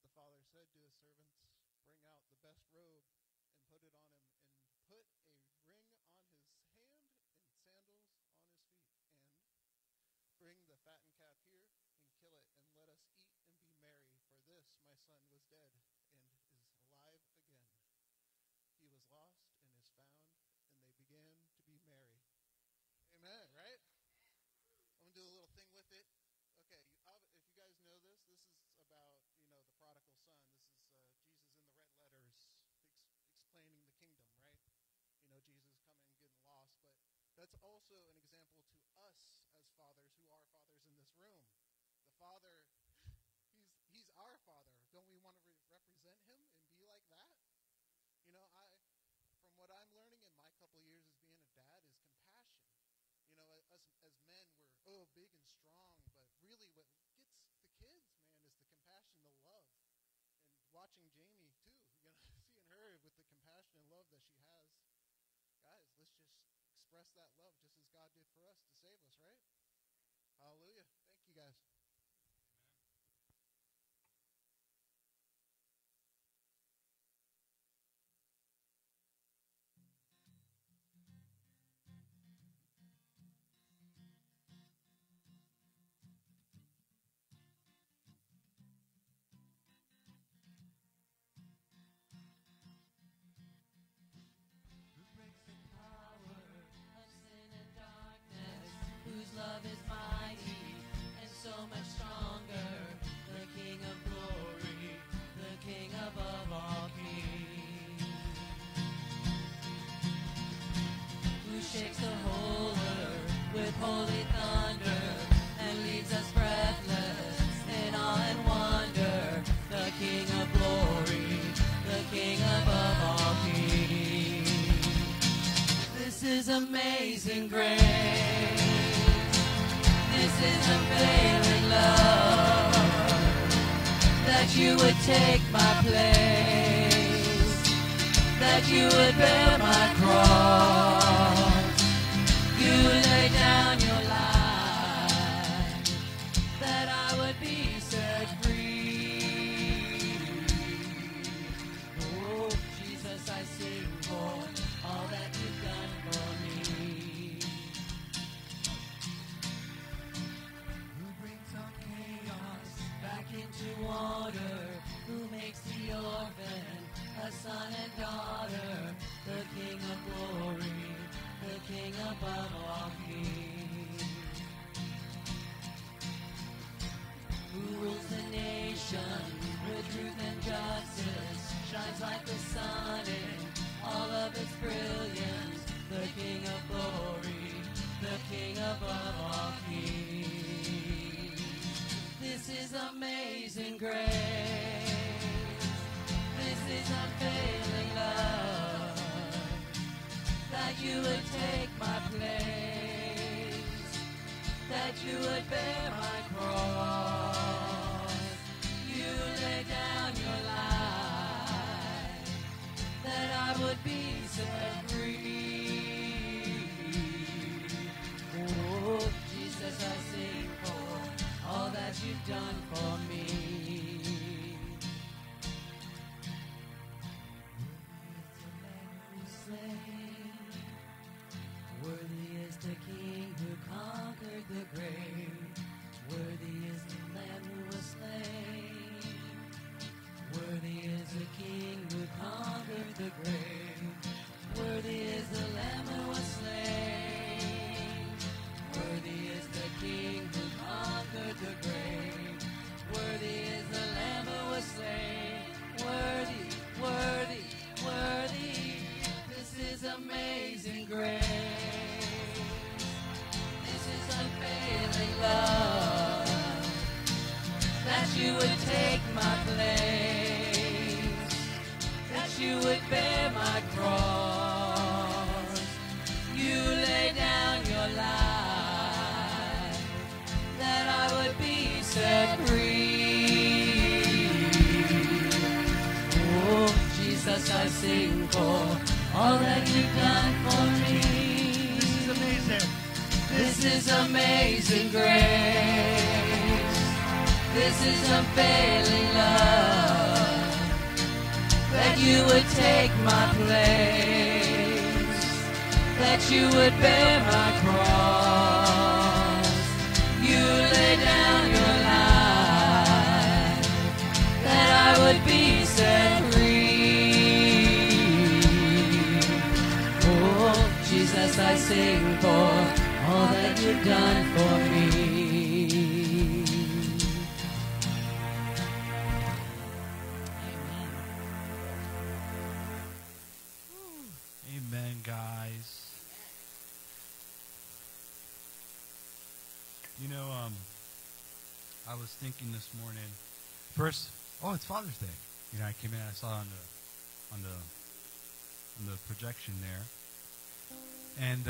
the father said to his servants, bring out the best robe and put it on him, and put a ring on his hand and sandals on his feet, and bring the fattened calf here and kill it, and let us eat and be merry, for this my son was dead and is alive again. He was lost and is found, and they began to be merry. Amen, right? I'm going to do a little thing with it. Okay, if you guys know this, this is about, the prodigal son. This is Jesus in the red letters explaining the kingdom, right? Jesus coming, getting lost. But that's also an example to us as fathers who are fathers in this room. The father, he's our father. Don't we want to represent him and be like that? From what I'm learning in my couple of years as being a dad is compassion. As men, we're big and strong, but really what gets the kids, man, is the compassion, the love. And watching Jamie, too, seeing her with the compassion and love that she has. Guys, let's just express that love just as God did for us to save us, right? Hallelujah. Thank you, guys. Whose love is mighty and so much stronger, the King of glory, the King above all kings, who shakes the whole earth with holy thunder and leaves us breathless in awe and wonder, the King of glory, the King above all kings. This is amazing grace. This is unfailing love, that you would take my place, that you would bear my cross, you lay down your life, that I would be set free. Oh, Jesus, I sing for all that you've done for me. Into water, who makes the orphan a son and daughter, the King of glory, the King above all kings, who rules the nation with truth and justice, shines like the sun in all of its brilliance, the King of glory, the King above all kings. This is amazing grace. This is unfailing love, that you would take my place, that you would bear my cross, you lay down your life, that I would be set free. Oh, Jesus, I sing for all that you've done for me. Worthy is the King who conquered the grave. Worthy is the Lamb who was slain. Worthy is the King who conquered the grave. Worthy is the Lamb who was slain. Worthy is the King who conquered the grave. Worthy is the Lamb who was slain. Worthy, worthy, worthy. This is amazing grace. This is unfailing love, that you would take my place, that you would bear my cross, you lay down your life, that I would be set free. Oh, Jesus, I sing for all that you've done for me. This is amazing. This is amazing grace. This is unfailing love, that you would take my place, that you would bear my cross. You lay down your life, that I would be set free. Oh, Jesus, I sing for all that you've done for me. Amen, guys. You know, I was thinking this morning. First, it's Father's Day. You know, I came in, I saw it on the projection there, and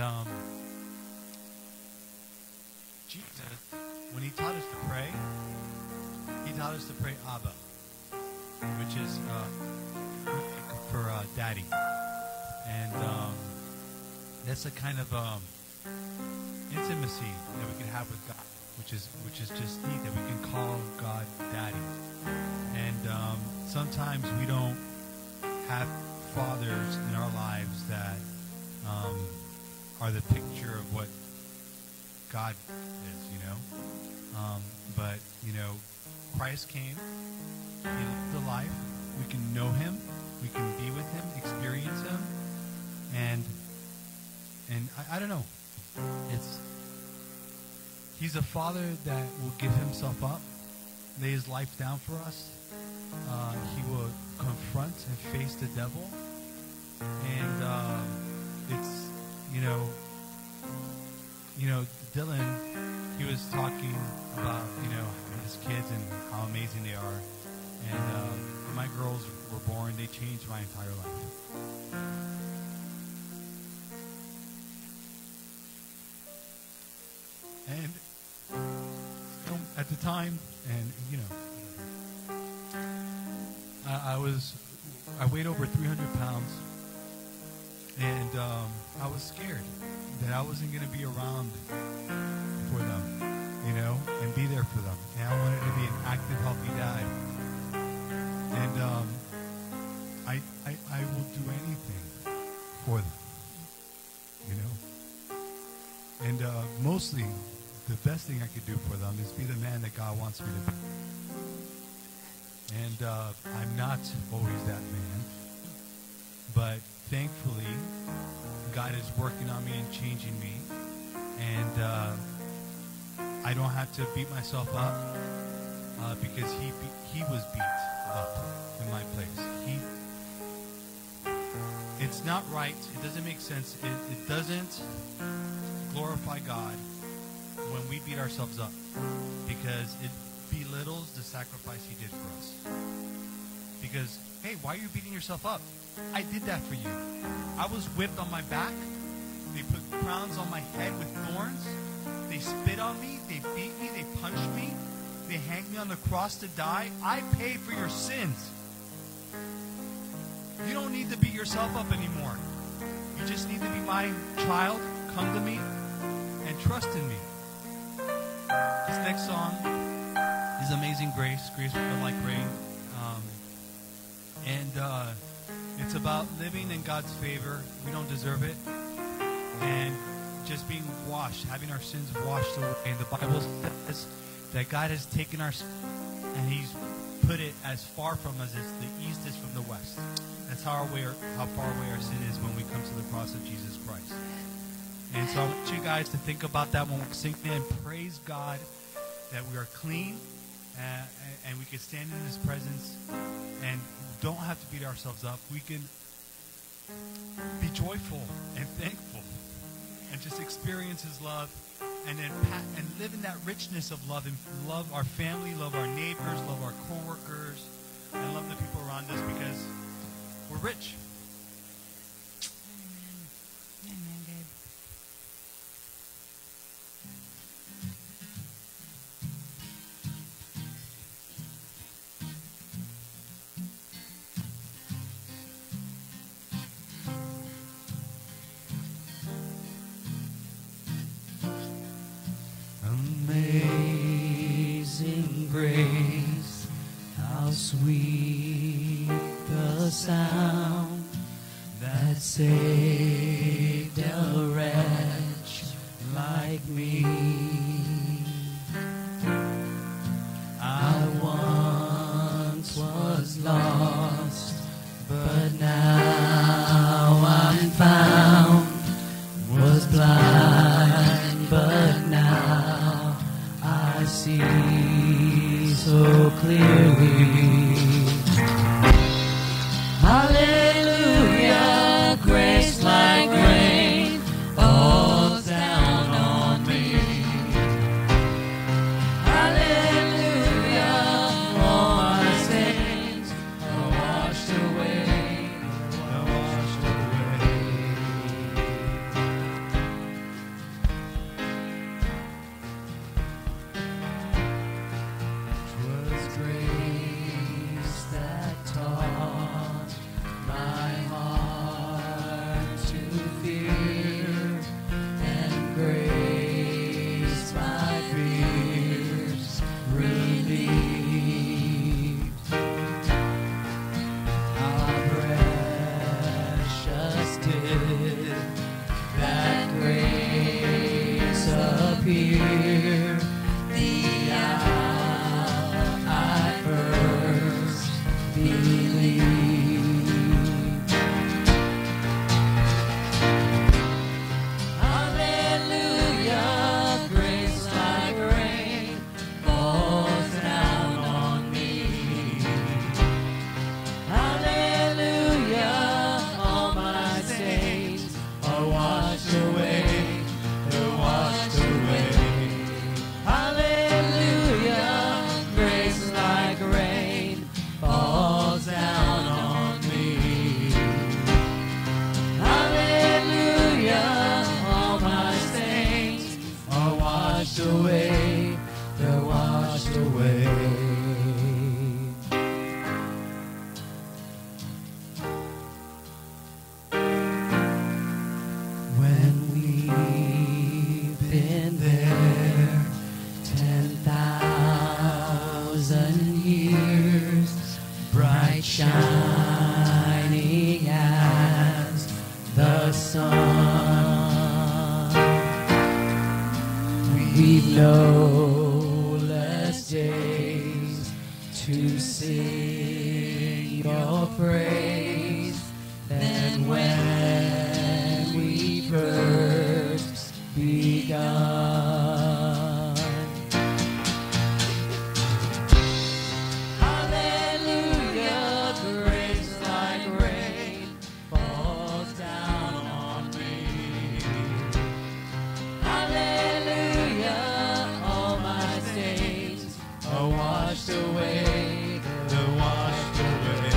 Jesus, when he taught us to pray, he taught us to pray Abba, which is for Daddy. And that's a kind of intimacy that we can have with God, which is just neat, that we can call God Daddy. And sometimes we don't have fathers in our lives that are the picture of what God is, you know. But, you know, Christ came, he lived a life, we can know him, we can be with him, experience him, and I don't know, he's a father that will give himself up, lay his life down for us. He will confront and face the devil, and it's, you know, Dylan, he was talking about, you know, his kids and how amazing they are. And when my girls were born, they changed my entire life. And at the time, and you know, I weighed over 300 pounds, and I was scared that I wasn't going to be around for them, you know, and be there for them. And I wanted to be an active, healthy dad. And I will do anything for them, you know. And mostly, the best thing I could do for them is be the man that God wants me to be. And I'm not always that man, but thankfully, God is working on me and changing me, and I don't have to beat myself up because he was beat up in my place. It's not right. It doesn't make sense. It doesn't glorify God when we beat ourselves up, because it belittles the sacrifice he did for us. Because, hey, why are you beating yourself up? I did that for you. I was whipped on my back. They put crowns on my head with thorns. They spit on me. They beat me. They punched me. They hanged me on the cross to die. I paid for your sins. You don't need to beat yourself up anymore. You just need to be my child. Come to me and trust in me. This next song is Amazing Grace. Grace like rain. It's about living in God's favor. We don't deserve it. And just being washed, having our sins washed away. And the Bible says that God has taken our sin and he's put it as far from us as the east is from the west. That's how far away our sin is when we come to the cross of Jesus Christ. And so I want you guys to think about that when we're singing and praise God that we are clean and we can stand in his presence and don't have to beat ourselves up. We can be joyful and thankful and just experience his love and then live in that richness of love and love our family, love our neighbors, love our coworkers, and love the people around us because we're rich. Amen. Amen, Gabe. Amazing grace, how sweet the sound saved a wretch like me. I once was lost, but now I'm found. Was blind, but now I see so clearly. Hallelujah, grace like rain falls down on me. Hallelujah, all my sins are washed away, are washed away. 'Twas grace that taught my heart to fear, and grace my fears relieved. How precious did that grace appear the hour I first believed. Hallelujah, grace like rain falls down on me. Hallelujah, all my sins are washed away, they're washed away. Hallelujah, grace like rain falls down on me. Hallelujah, all my stains are washed away, they're washed away. When we've been there 10,000 years, bright shining as the sun, we've no less days to sing your praise than when we first begun. Hallelujah, grace like rain falls down on me. Hallelujah, all my stains are washed away, they're washed away.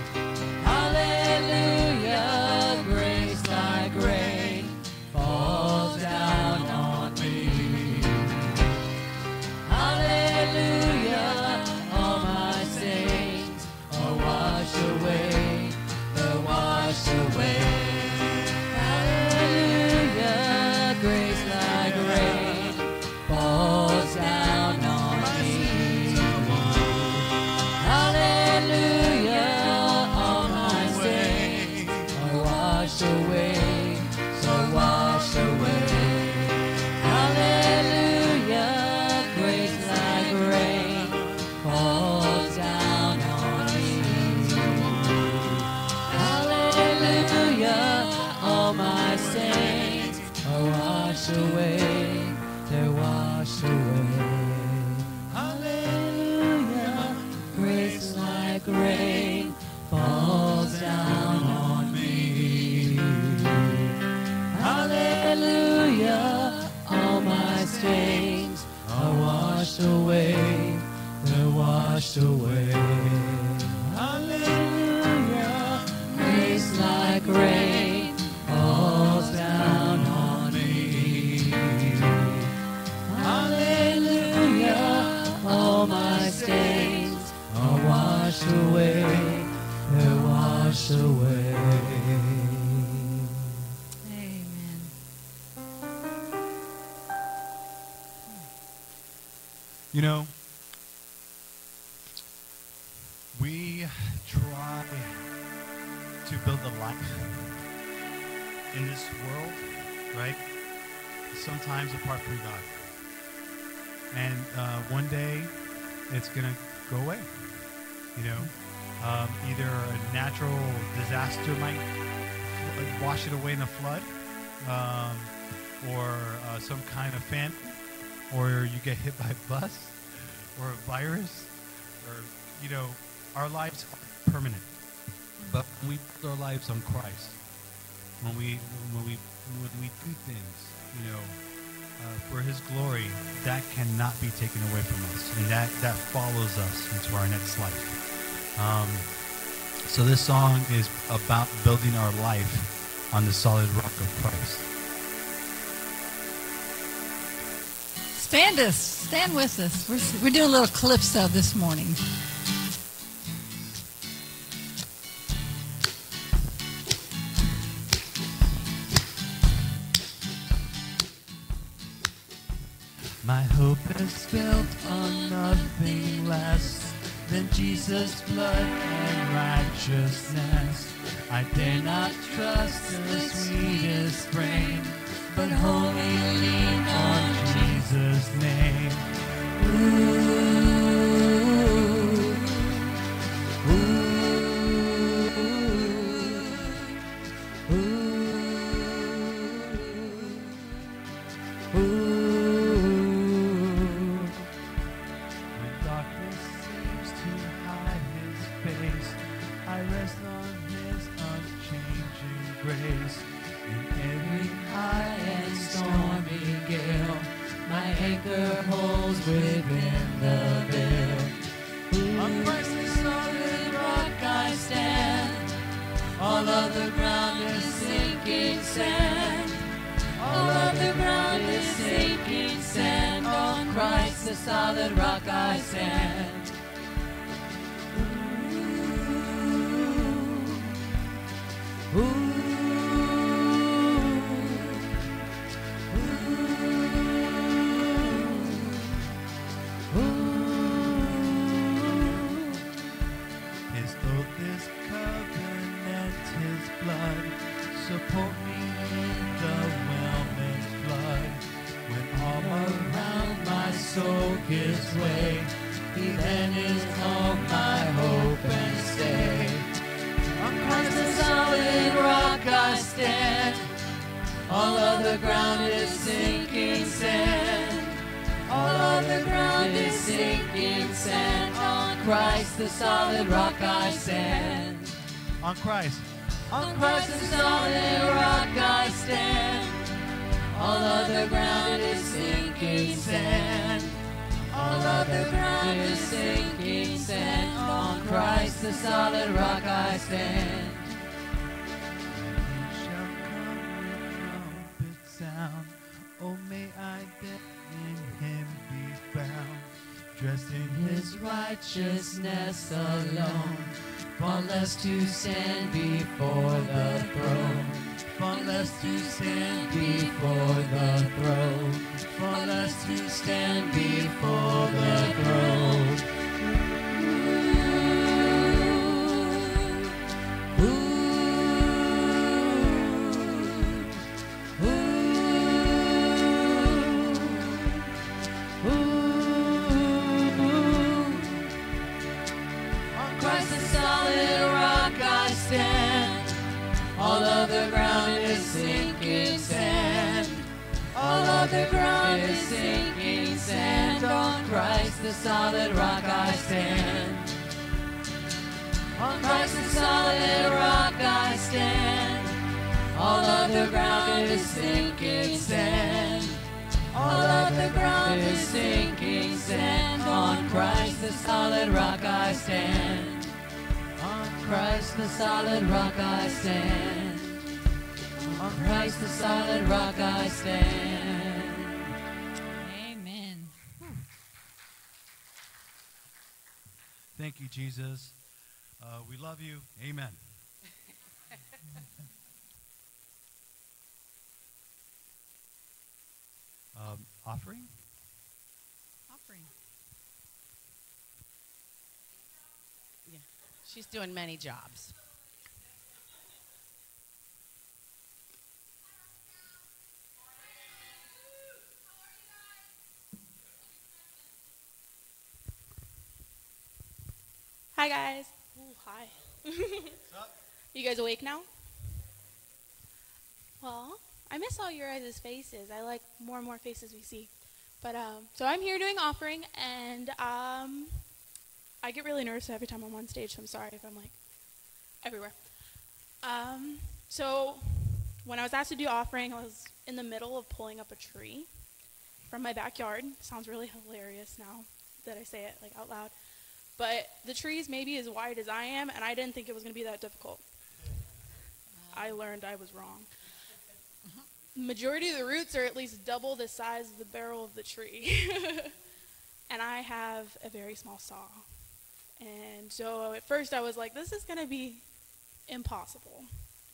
Hallelujah, grace like rain falls down on me. Hallelujah, all my stains are washed away, they're washed away. Hallelujah, grace like rain falls down on me. Hallelujah, all my sins are washed away, so washed away. Hallelujah, grace like rain falls down on me. Hallelujah, all my sins are washed away, they're washed away. Hallelujah, grace like rain falls down on me. Hallelujah, all my stains are washed away, they're washed away. Hallelujah, grace like rain falls down on me. Hallelujah, all my stains are washed away, they're washed away. Amen. You know, we try to build a life in this world, right, is sometimes apart from God. And one day it's going to go away. You know, either a natural disaster might wash it away in a flood, or some kind of famine, or you get hit by a bus, or a virus, or, you know, our lives are permanent. But when we put our lives on Christ, when we do things, you know, for His glory, that cannot be taken away from us, and that follows us into our next life. So this song is about building our life on the solid rock of Christ. Stand with us. We're doing a little calypso this morning. My hope is built on nothing less than Jesus' blood and righteousness. I dare not trust the sweetest frame, but wholly lean on Jesus' name. Righteousness alone, faultless to stand before the throne, faultless to stand before the throne, faultless to stand before the throne. The ground is sinking sand. All of the ground is sinking sand. On Christ the solid rock I stand. On Christ the solid rock I stand. All of the ground is sinking sand. All of the ground is sinking sand. On Christ the solid rock I stand. On Christ the solid rock I stand. On Christ the solid rock I stand. Amen. Thank you, Jesus. We love you. Amen. Offering? Offering. Yeah. She's doing many jobs. Hi, guys. Ooh, hi. What's up? You guys awake now? Well, I miss all your guys' faces. I like more and more faces we see. But, so I'm here doing offering, and I get really nervous every time I'm on stage, so I'm sorry if I'm, like, everywhere. So when I was asked to do offering, I was in the middle of pulling up a tree from my backyard. Sounds really hilarious now that I say it, like, out loud. But the tree is maybe as wide as I am, and I didn't think it was going to be that difficult. I learned I was wrong. Majority of the roots are at least double the size of the barrel of the tree. And I have a very small saw. And so at first I was like, this is going to be impossible.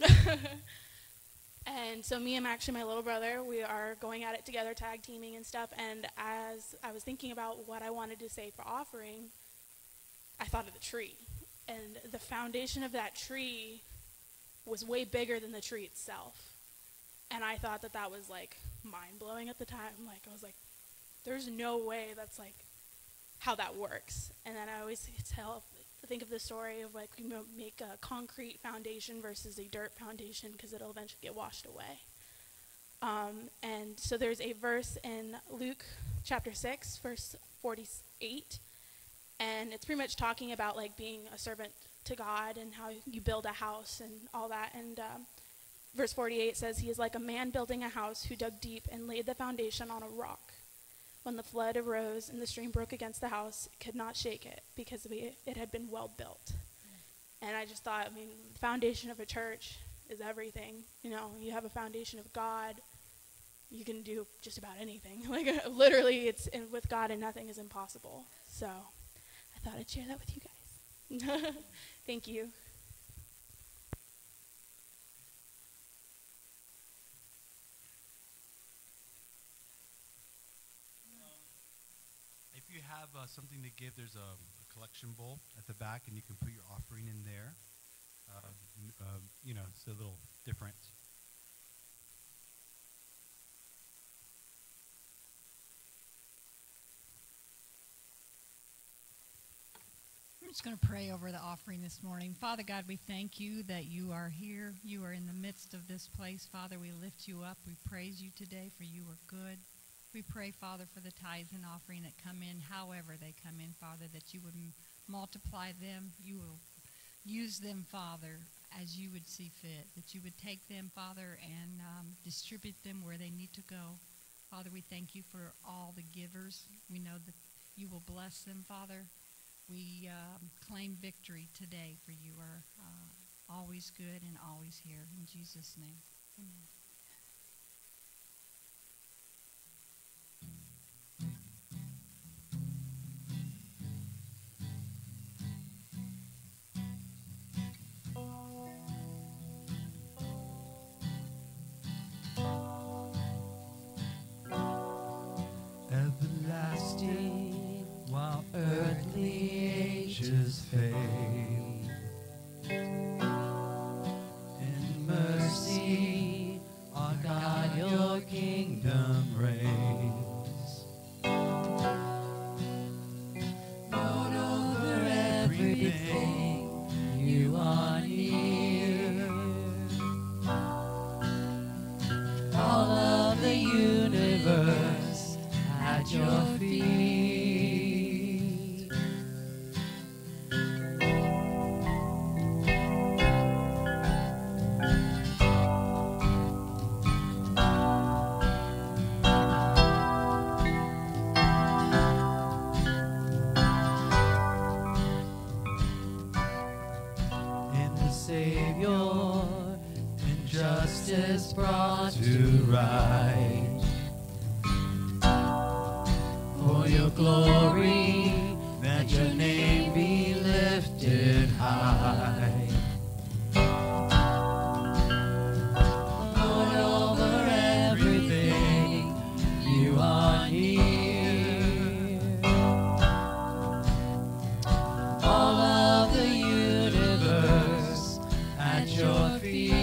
And so me and actually my little brother, we are going at it together, tag teaming and stuff. And as I was thinking about what I wanted to say for offering, I thought of the tree. And the foundation of that tree was way bigger than the tree itself. And I thought that that was, like, mind-blowing at the time. Like, I was like, there's no way that's, like, how that works. And then I always think of the story of, like, you make a concrete foundation versus a dirt foundation because it'll eventually get washed away. And so there's a verse in Luke chapter 6, verse 48. And it's pretty much talking about, like, being a servant to God and how you build a house and all that. And verse 48 says, he is like a man building a house who dug deep and laid the foundation on a rock. When the flood arose and the stream broke against the house, it could not shake it because it had been well built. And I just thought, I mean, the foundation of a church is everything. You know, you have a foundation of God, you can do just about anything. Like, literally, with God and nothing is impossible. So I thought I'd share that with you guys. Thank you. If you have something to give, there's a collection bowl at the back, and you can put your offering in there. You know, it's a little different. I'm just going to pray over the offering this morning. Father God, we thank you that you are here. You are in the midst of this place. Father, we lift you up. We praise you today, for you are good. We pray, Father, for the tithes and offering that come in, however they come in, Father, that you would multiply them. You will use them, Father, as you would see fit, that you would take them, Father, and distribute them where they need to go. Father, we thank you for all the givers. We know that you will bless them, Father. We claim victory today, for you are always good and always here. In Jesus' name, amen. Everlasting, while earthly ages fade, in mercy, our God, your kingdom reigns. Lord, over everything, you are near. All of the universe at your feet. In the Savior, and justice brought to right. For your glory, that your name be lifted high. Lord, over everything, you are here. All of the universe at your feet.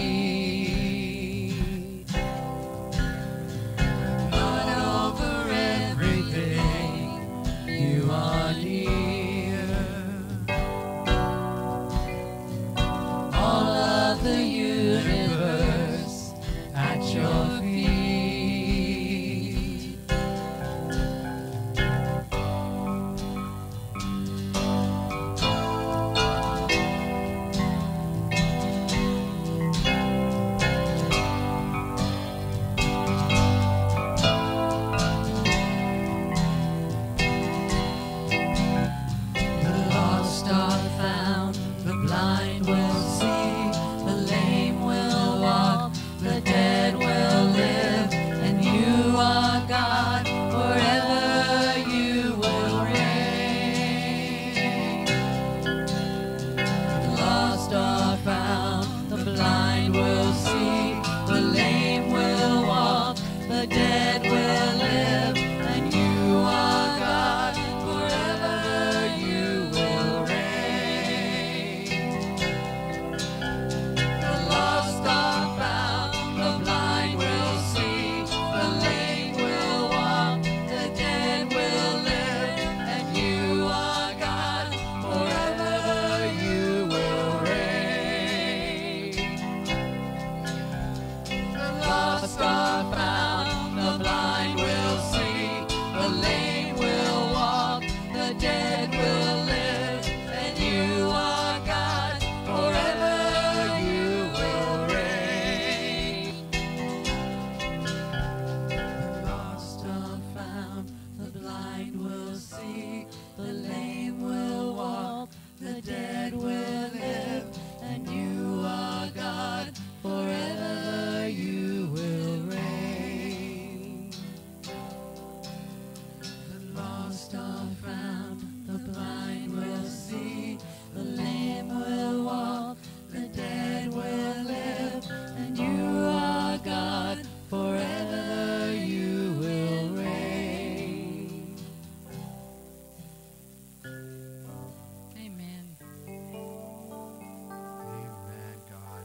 Lord, over everything, you are near. the dead will live, and you are God, forever you will reign. The lost are found, the blind will see, the lame will walk, the dead will live, and you are God, forever you will reign. The lost are found, the blind will see, the lame will walk, the dead will live, and you are God, forever you will reign. The lost are found, the blind will see, the lame will walk, the dead will live, and you are God, forever you will reign. The lost are found, the blind will see, the lame will walk, the dead will live, and you are God, forever you will reign. Amen. Amen, God.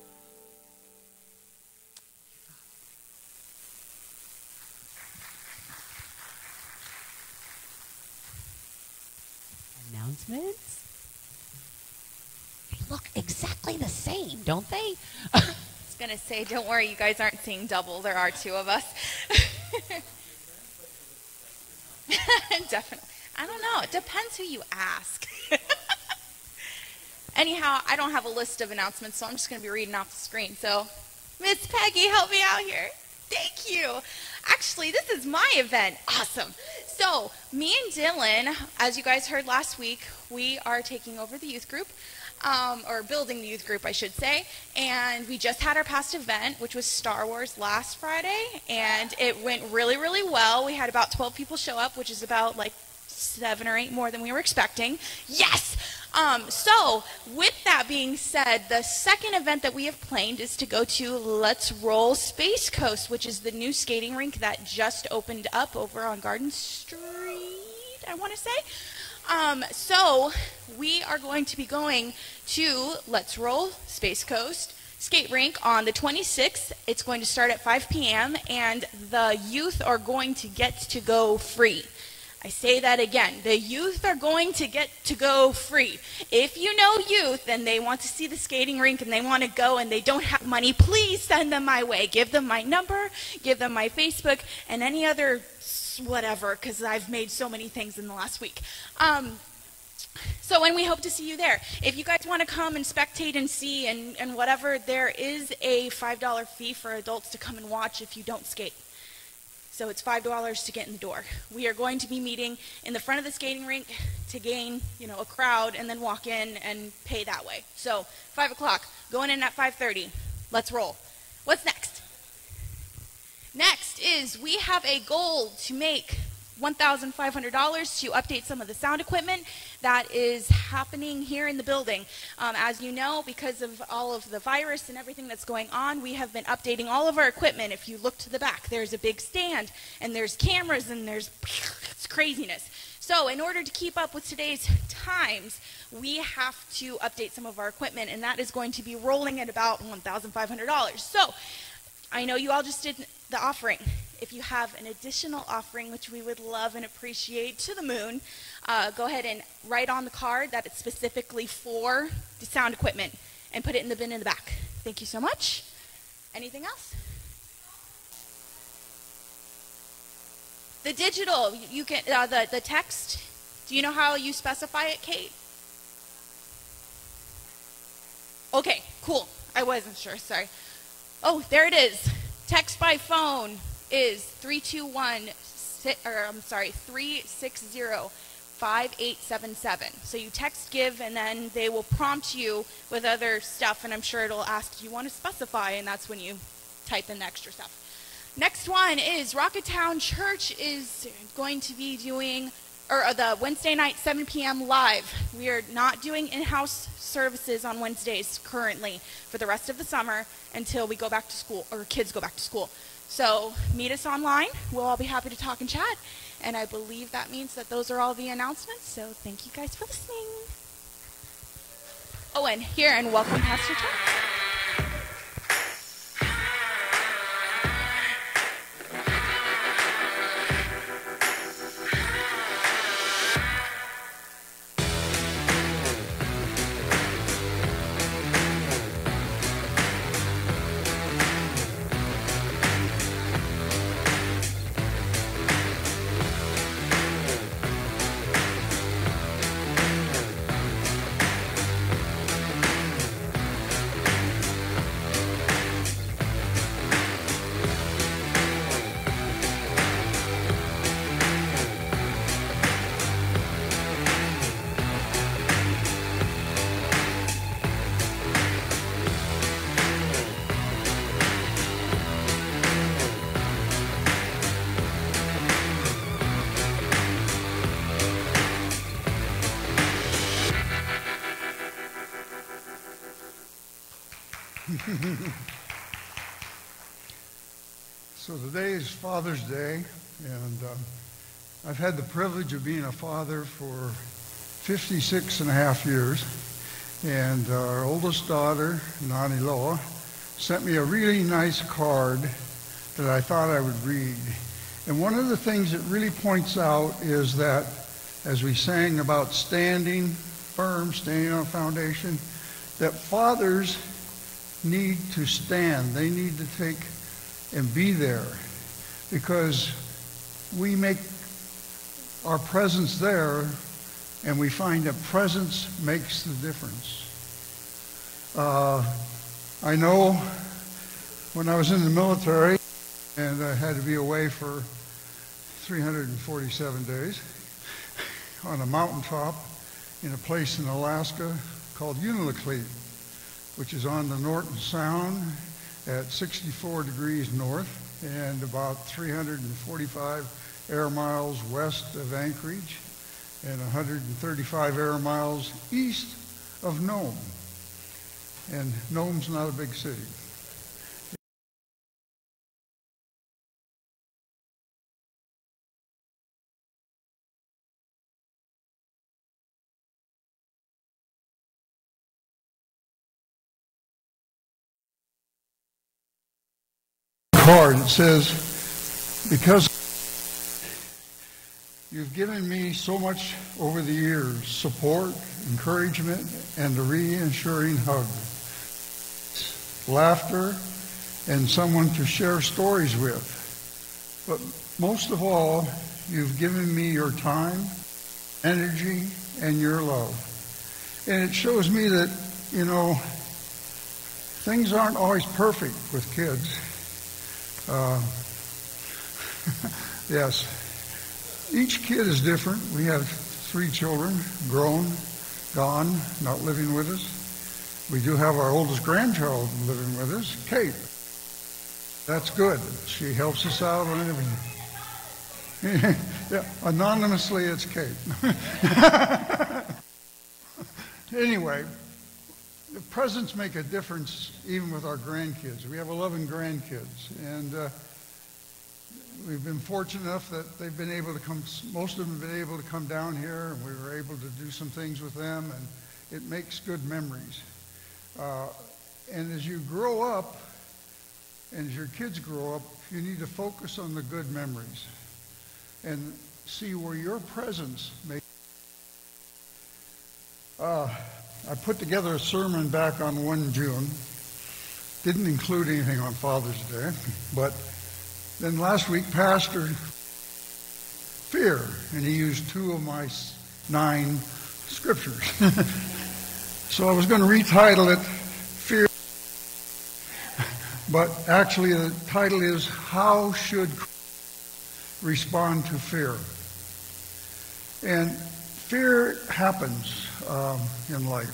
Announcements? They look exactly the same, don't they? I was going to say, don't worry, you guys aren't seeing double. There are two of us. Definitely. I don't know. It depends who you ask. Anyhow, I don't have a list of announcements, so I'm just going to be reading off the screen. So, Miss Peggy, help me out here. Thank you. Actually, this is my event. Awesome. So, me and Dylan, as you guys heard last week, we are taking over the youth group. Or building the youth group, I should say. And we just had our past event, which was Star Wars last Friday, and it went really, really well. We had about 12 people show up, which is about like 7 or 8 more than we were expecting. Yes! So, with that being said, the second event that we have planned is to go to Let's Roll Space Coast, which is the new skating rink that just opened up over on Garden Street, I want to say. So we are going to be going to Let's Roll Space Coast skate rink on the 26th. It's going to start at 5 p.m. and the youth are going to get to go free. I say that again. The youth are going to get to go free. If you know youth and they want to see the skating rink and they want to go and they don't have money, please send them my way. Give them my number, give them my Facebook, and any other whatever, because I've made so many things in the last week. And we hope to see you there. If you guys want to come and spectate and see and whatever, there is a $5 fee for adults to come and watch if you don't skate. So it's $5 to get in the door. We are going to be meeting in the front of the skating rink to gain, a crowd and then walk in and pay that way. So 5 o'clock, going in at 5:30. Let's roll. What's next? Next is we have a goal to make $1,500 to update some of the sound equipment that is happening here in the building. As you know, because of all of the virus and everything that's going on, we have been updating all of our equipment. If you look to the back, there's a big stand, and there's cameras, and it's craziness. So in order to keep up with today's times, we have to update some of our equipment, and that is going to be rolling at about $1,500. So I know you all just did the offering. If you have an additional offering, which we would love and appreciate to the moon, go ahead and write on the card that it's specifically for the sound equipment and put it in the bin in the back. Thank you so much. Anything else? The digital, you can the text. Do you know how you specify it, Kate? Okay, cool. I wasn't sure. Sorry. Oh, there it is. Text by phone is 360-5877. So you text give, and then they will prompt you with other stuff, and I'm sure it'll ask, do you want to specify? And that's when you type in the extra stuff. Next one is Rockettown.church is going to be doing, the Wednesday night 7 p.m. live. We are not doing in-house services on Wednesdays currently for the rest of the summer until we go back to school, or kids go back to school. So meet us online. We'll all be happy to talk and chat. And I believe that means that those are all the announcements. So thank you guys for listening. Oh, and welcome Pastor Tom. So today is Father's Day, and I've had the privilege of being a father for 56 and a half years, and our oldest daughter, Nani Loa, sent me a really nice card that I thought I would read. And one of the things it really points out is that as we sang about standing firm, standing on a foundation, that fathers need to stand. They need to take and be there, because we make our presence there, and we find that presence makes the difference. I know when I was in the military and I had to be away for 347 days on a mountaintop in a place in Alaska called Unalakleet, which is on the Norton Sound at 64 degrees north and about 345 air miles west of Anchorage and 135 air miles east of Nome. And Nome's not a big city. Card. It says, because you've given me so much over the years, support, encouragement, and a reassuring hug, laughter, and someone to share stories with. But most of all, you've given me your time, energy, and your love. And it shows me that, you know, things aren't always perfect with kids. Yes, each kid is different. We have 3 children, grown, gone, not living with us. We do have our oldest grandchild living with us, Kate. That's good. She helps us out on everything. Yeah, anonymously, it's Kate. Anyway, the presents make a difference even with our grandkids. We have 11 grandkids, and we've been fortunate enough that they've been able to come, most of them have been able to come down here, and we were able to do some things with them, and it makes good memories. And as you grow up, and as your kids grow up, you need to focus on the good memories and see where your presence makes. I put together a sermon back on 1 June. Didn't include anything on Father's Day, but then last week, Pastor fear, and he used 2 of my 9 scriptures. So I was going to retitle it Fear, but actually the title is How Should Respond to Fear? And fear happens in life.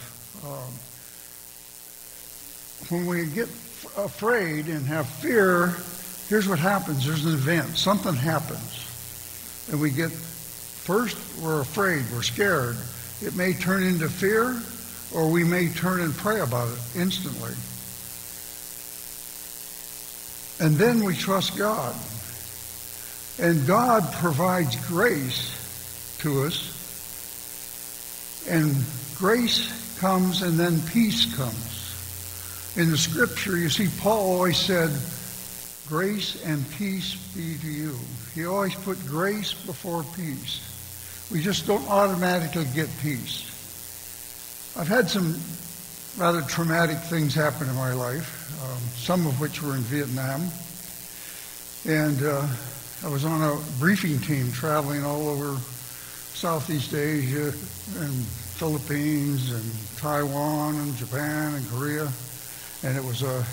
When we get afraid and have fear, here's what happens. There's an event. Something happens. And we get, first, we're afraid. We're scared. It may turn into fear, or we may turn and pray about it instantly. And then we trust God. And God provides grace to us. And grace comes and then peace comes. In the scripture, you see, Paul always said, grace and peace be to you. He always put grace before peace. We just don't automatically get peace. I've had some rather traumatic things happen in my life, some of which were in Vietnam. And I was on a briefing team traveling all over Southeast Asia and Philippines and Taiwan and Japan and Korea. And it was a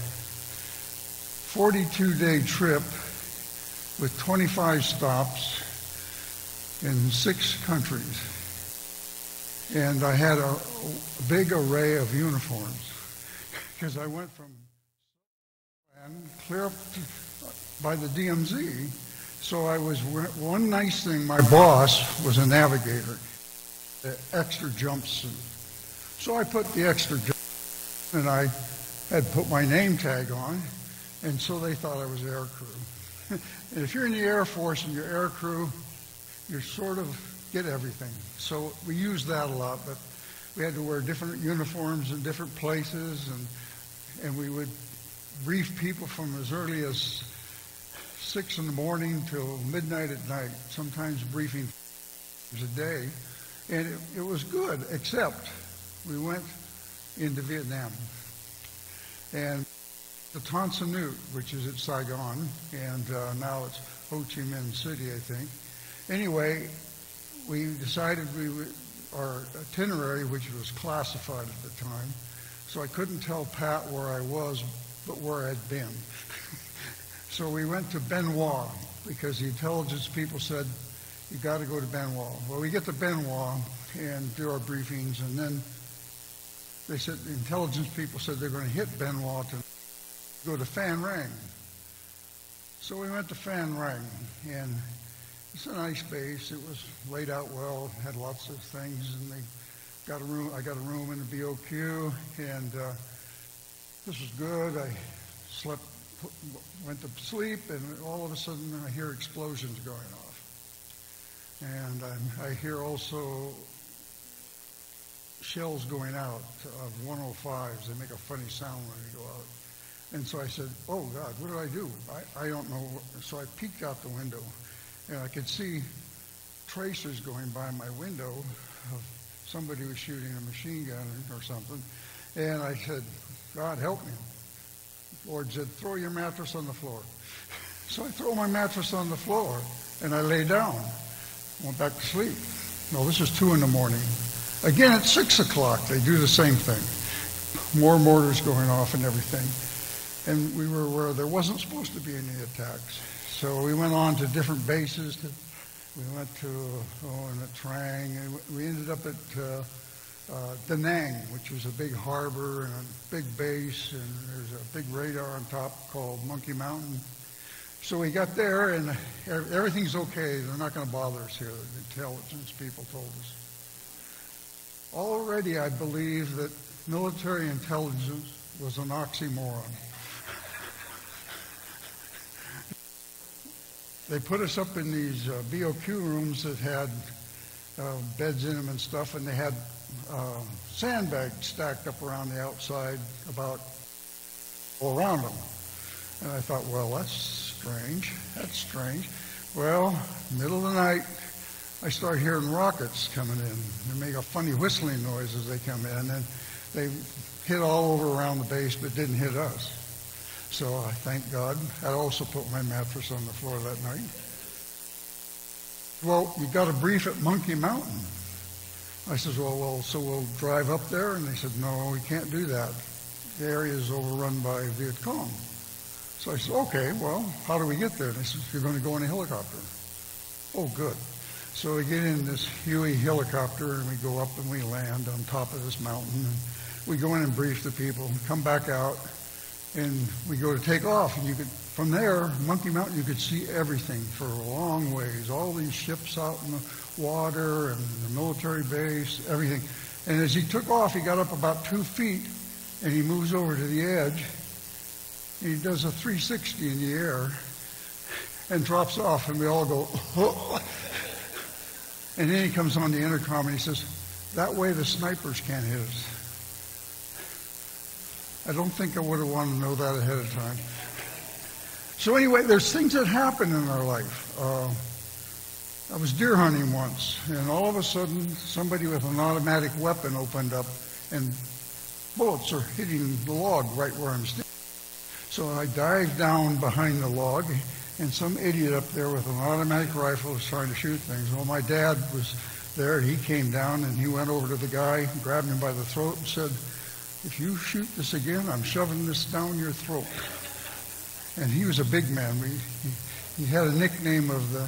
42-day trip with 25 stops in 6 countries. And I had a big array of uniforms because I went from clear up to, by the DMZ. So I was, one nice thing, my boss was a navigator, the extra jumpsuit. So I put the extra jumpsuit, and I had put my name tag on, and so they thought I was air crew. And if you're in the Air Force and you're air crew, you sort of get everything. So we used that a lot, but we had to wear different uniforms in different places, and we would brief people from as early as 6 in the morning till midnight at night, sometimes briefing a day. And it was good, except we went into Vietnam. And the Ton Son, which is at Saigon, and now it's Ho Chi Minh City, I think. Anyway, we decided our itinerary, which was classified at the time, so I couldn't tell Pat where I was, but where I'd been. So we went to Ben Hoa, because the intelligence people said, you got to go to Ben Hoa. Well, we get to Ben Hoa and do our briefings, and then they said, the intelligence people said they're going to hit Ben Hoa to go to Phan Rang. So we went to Phan Rang, and it's a nice base. It was laid out well, had lots of things, and they got a room. I got a room in the BOQ, and this was good. I slept, went to sleep, and all of a sudden I hear explosions going off. And I hear also shells going out of 105s. They make a funny sound when they go out. And so I said, oh, God, what do I do? I don't know. So I peeked out the window, and I could see tracers going by my window of somebody who was shooting a machine gun or something. And I said, God, help me. The Lord said, throw your mattress on the floor. So I throw my mattress on the floor, and I lay down. Went back to sleep. No, this is 2 in the morning. Again, at 6 o'clock, they do the same thing. More mortars going off and everything. And we were where there wasn't supposed to be any attacks. So we went on to different bases. We went to, in the Trang. And we ended up at Da Nang, which was a big harbor and a big base. And there's a big radar on top called Monkey Mountain. So we got there, and everything's okay. They're not going to bother us here, the intelligence people told us. Already, I believe that military intelligence was an oxymoron. They put us up in these BOQ rooms that had beds in them and stuff, and they had sandbags stacked up around the outside about all around them. And I thought, well, that's strange. That's strange. Well, middle of the night, I start hearing rockets coming in. They make a funny whistling noise as they come in, and they hit all over around the base, but didn't hit us. So I thank God. I also put my mattress on the floor that night. Well, you got a brief at Monkey Mountain. I said, well, so we'll drive up there? And they said, no, we can't do that. The area is overrun by Viet Cong. So I said, okay, well, how do we get there? And they said, you're going to go in a helicopter. Oh, good. So we get in this Huey helicopter, and we go up and we land on top of this mountain. And we go in and brief the people, come back out, and we go to take off. And you could, from there, Monkey Mountain, you could see everything for a long ways. All these ships out in the water and the military base, everything. And as he took off, he got up about 2 feet, and he moves over to the edge. He does a 360 in the air and drops off, and we all go, oh. And then he comes on the intercom and he says, that way the snipers can't hit us. I don't think I would have wanted to know that ahead of time. So anyway, there's things that happen in our life. I was deer hunting once, and all of a sudden, somebody with an automatic weapon opened up, and bullets are hitting the log right where I'm standing. So I dived down behind the log, and some idiot up there with an automatic rifle was trying to shoot things. Well, my dad was there. He came down, and he went over to the guy, grabbed him by the throat, and said, if you shoot this again, I'm shoving this down your throat. And he was a big man. He had a nickname of the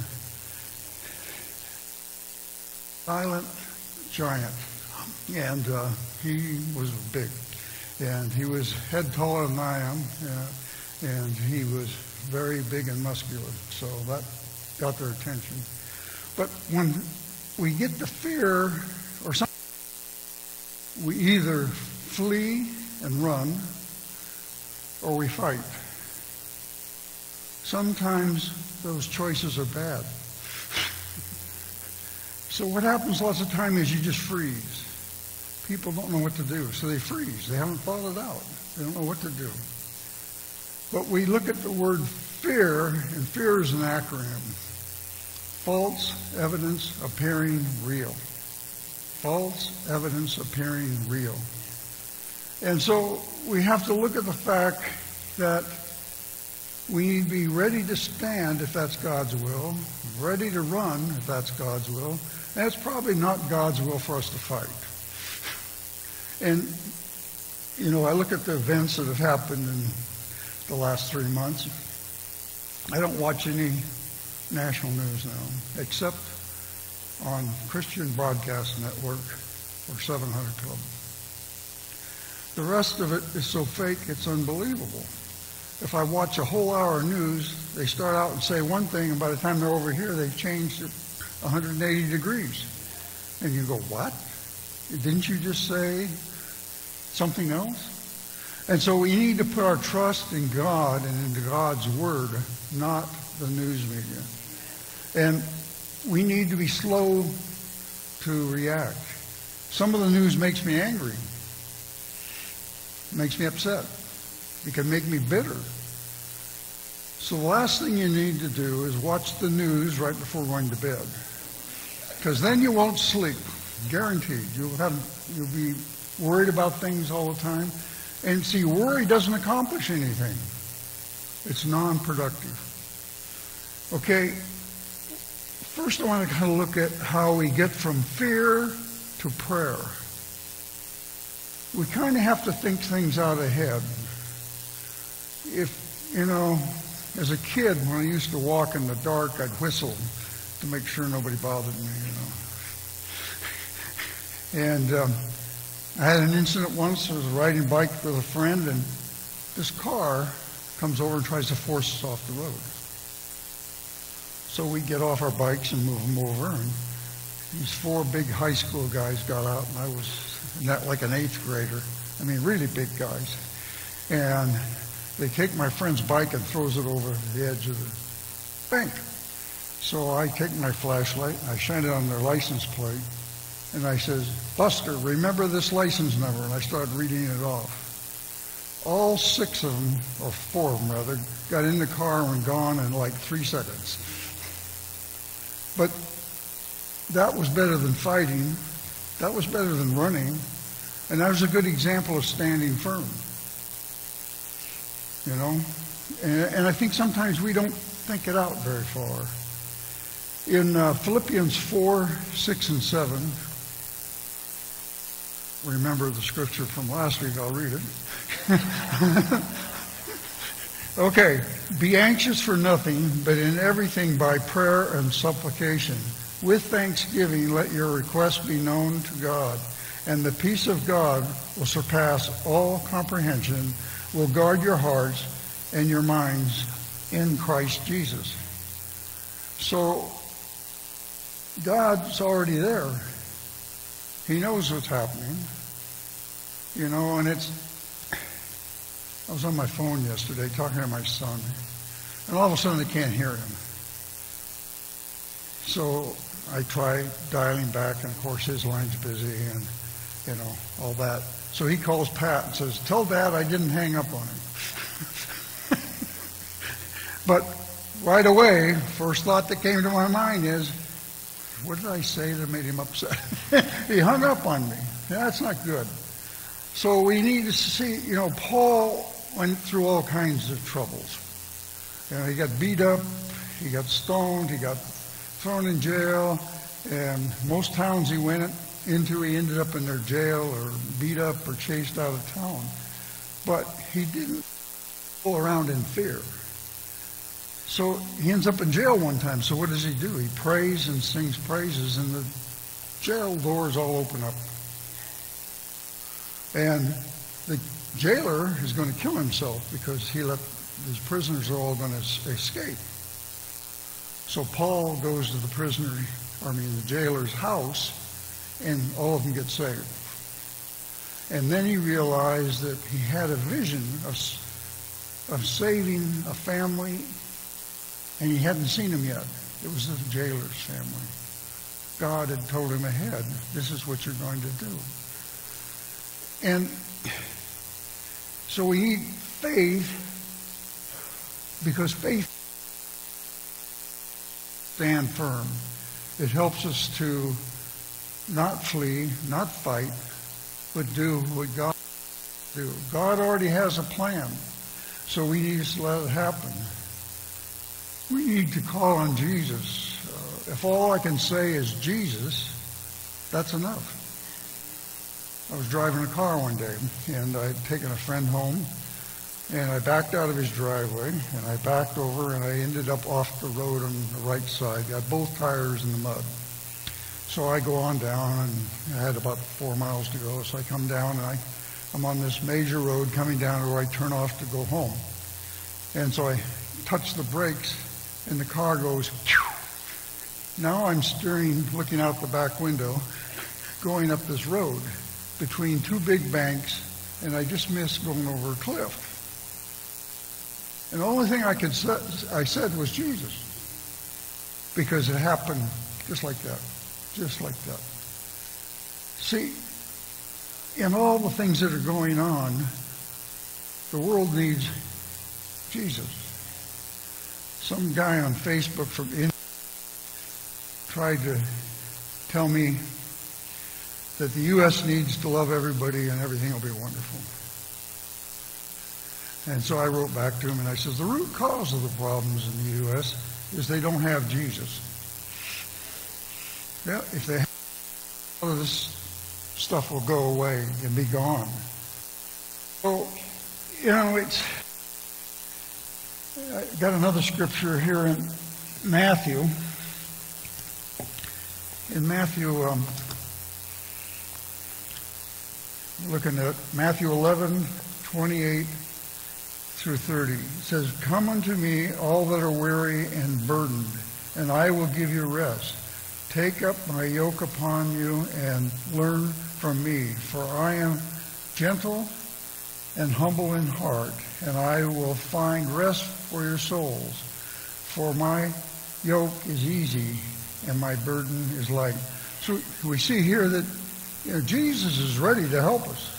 Silent Giant. And he was big. And he was head taller than I am. And he was very big and muscular. So that got their attention. But when we get to fear or something, we either flee and run or we fight. Sometimes those choices are bad. So what happens lots of time is you just freeze. People don't know what to do, so they freeze. They haven't thought it out. They don't know what to do. But we look at the word fear, and fear is an acronym. False evidence appearing real. False evidence appearing real. And so we have to look at the fact that we need to be ready to stand if that's God's will, ready to run if that's God's will, and it's probably not God's will for us to fight. And, you know, I look at the events that have happened in the last 3 months. I don't watch any national news now, except on Christian Broadcast Network or 700 Club. The rest of it is so fake, it's unbelievable. If I watch a whole hour of news, they start out and say one thing, and by the time they're over here, they've changed it 180 degrees. And you go, what? Didn't you just say something else? And so we need to put our trust in God and in God's Word, not the news media. And we need to be slow to react. Some of the news makes me angry. Makes me upset. It can make me bitter. So the last thing you need to do is watch the news right before going to bed. Because then you won't sleep. Guaranteed. You'll be worried about things all the time. And see, worry doesn't accomplish anything. It's non-productive. Okay, first I want to kind of look at how we get from fear to prayer. We kind of have to think things out ahead. If, you know, as a kid, when I used to walk in the dark, I'd whistle to make sure nobody bothered me, you know. And I had an incident once. I was riding a bike with a friend, and this car comes over and tries to force us off the road. So we get off our bikes and move them over, and these 4 big high school guys got out, and I was like an 8th grader. I mean, really big guys. And they take my friend's bike and throws it over the edge of the bank. So I take my flashlight, I shine it on their license plate, and I says, Buster, remember this license number? And I started reading it off. All 6 of them, or 4 of them rather, got in the car and were gone in like 3 seconds. But that was better than fighting. That was better than running. And that was a good example of standing firm. You know? And I think sometimes we don't think it out very far. In Philippians 4, 6, and 7, remember the scripture from last week, I'll read it. Okay, be anxious for nothing, but in everything by prayer and supplication. With thanksgiving, let your requests be known to God, and the peace of God will surpass all comprehension, will guard your hearts and your minds in Christ Jesus. So, God's already there. He knows what's happening. You know, and I was on my phone yesterday talking to my son, and all of a sudden I can't hear him. So I try dialing back, and of course his line's busy, and all that. So he calls Pat and says, "Tell Dad I didn't hang up on him." But right away, first thought that came to my mind is, what did I say that made him upset? He hung up on me. Yeah, that's not good. So we need to see, Paul went through all kinds of troubles. He got beat up, he got stoned, he got thrown in jail, and most towns he went into, he ended up in their jail or beat up or chased out of town. But he didn't go around in fear. So he ends up in jail one time. So what does he do? He prays and sings praises, and the jail doors all open up. And the jailer is going to kill himself because his prisoners are all going to escape. So Paul goes to the jailer's house, and all of them get saved. And then he realized that he had a vision of saving a family, and he hadn't seen them yet. It was the jailer's family. God had told him ahead, this is what you're going to do. And so we need faith, because faith stand firm. It helps us to not flee, not fight, but do what God do. God already has a plan, so we need to let it happen. We need to call on Jesus. If all I can say is Jesus, that's enough. I was driving a car one day, and I'd taken a friend home, and I backed out of his driveway, and I backed over, and I ended up off the road on the right side, got both tires in the mud. So I go on down, and I had about 4 miles to go, so I come down, and I'm on this major road coming down to where I turn off to go home. And so I touch the brakes, and the car goes, phew. Now I'm steering, looking out the back window, going up this road between two big banks, and I just missed going over a cliff. And the only thing I said was Jesus, because it happened just like that, just like that. See, in all the things that are going on, the world needs Jesus. Some guy on Facebook from India tried to tell me that the U.S. needs to love everybody and everything will be wonderful. And so I wrote back to him and I said, the root cause of the problems in the U.S. is they don't have Jesus. Yeah, if they have, all of this stuff will go away and be gone. So, I got another scripture here in Matthew. In Matthew, looking at Matthew 11:28 through 30. It says, "Come unto me, all that are weary and burdened, and I will give you rest. Take up my yoke upon you and learn from me, for I am gentle and humble in heart, and I will find rest for your souls. For my yoke is easy and my burden is light." So we see here that Jesus is ready to help us.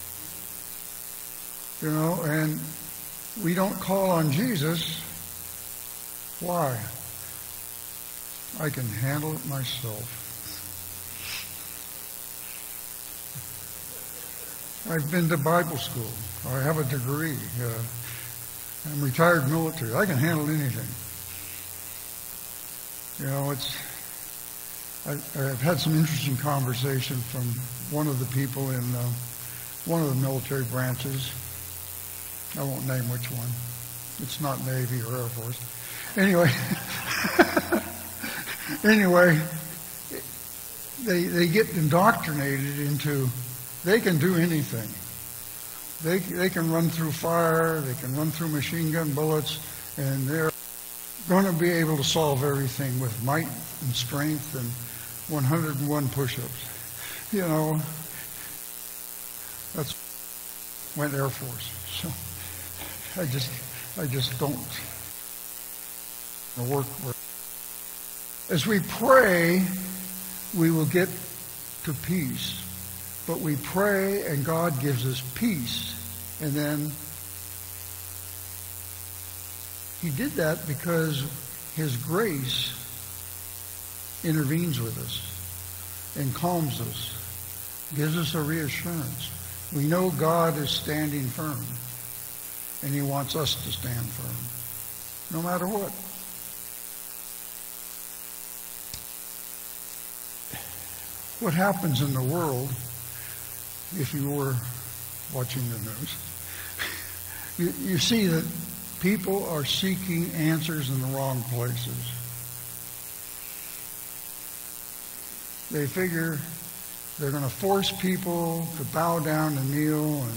And we don't call on Jesus. Why? I can handle it myself. I've been to Bible school. I have a degree. I'm retired military. I can handle anything. I've had some interesting conversation from one of the people in one of the military branches. I won't name which one. It's not Navy or Air Force. Anyway, they get indoctrinated into they can do anything. They can run through fire, they can run through machine gun bullets, and they're going to be able to solve everything with might and strength and 101 push-ups. That's went Air Force. So I just don't work. As we pray, we will get to peace. But we pray and God gives us peace. And then he did that because his grace intervenes with us and calms us, gives us a reassurance. We know God is standing firm, and he wants us to stand firm, no matter what. What happens in the world, if you were watching the news, you see that people are seeking answers in the wrong places. They figure they're going to force people to bow down and kneel and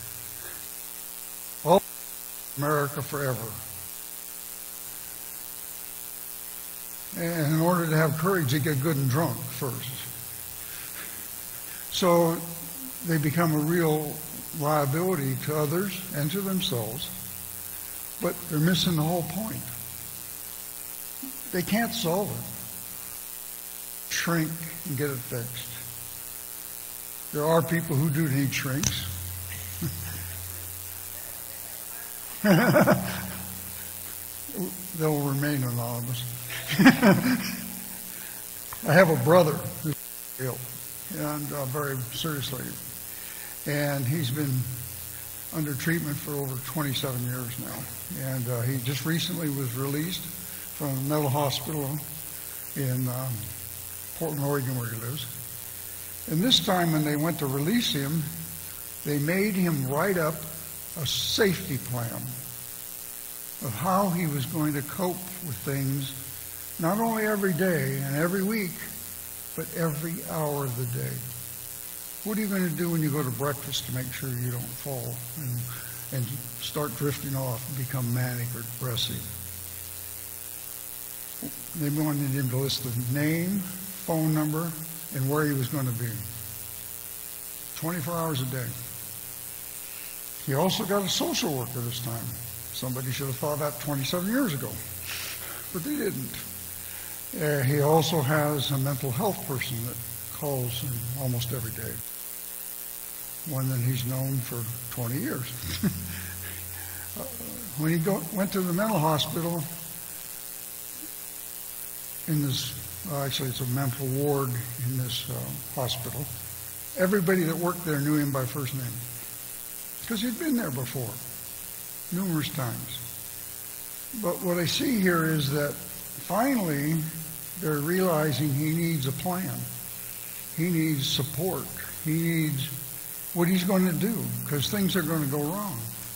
all America forever. And in order to have courage, they get good and drunk first. So they become a real liability to others and to themselves. But they're missing the whole point. They can't solve it. Shrink and get it fixed. There are people who do need shrinks. They'll remain anonymous. I have a brother who's ill, and very seriously. And he's been under treatment for over 27 years now. And he just recently was released from a mental hospital in Portland, Oregon, where he lives. And this time when they went to release him, they made him write up a safety plan of how he was going to cope with things, not only every day and every week, but every hour of the day. What are you going to do when you go to breakfast to make sure you don't fall and start drifting off and become manic or depressive? They wanted him to list the name, phone number, and where he was going to be. 24 hours a day. He also got a social worker this time. Somebody should have thought that 27 years ago, but they didn't. He also has a mental health person that calls him almost every day. One that he's known for 20 years. When he went to the mental hospital, in this, actually it's a mental ward in this hospital, everybody that worked there knew him by first name. Because he'd been there before, numerous times. But what I see here is that finally they're realizing he needs a plan. He needs support. He needs what he's going to do, because things are going to go wrong.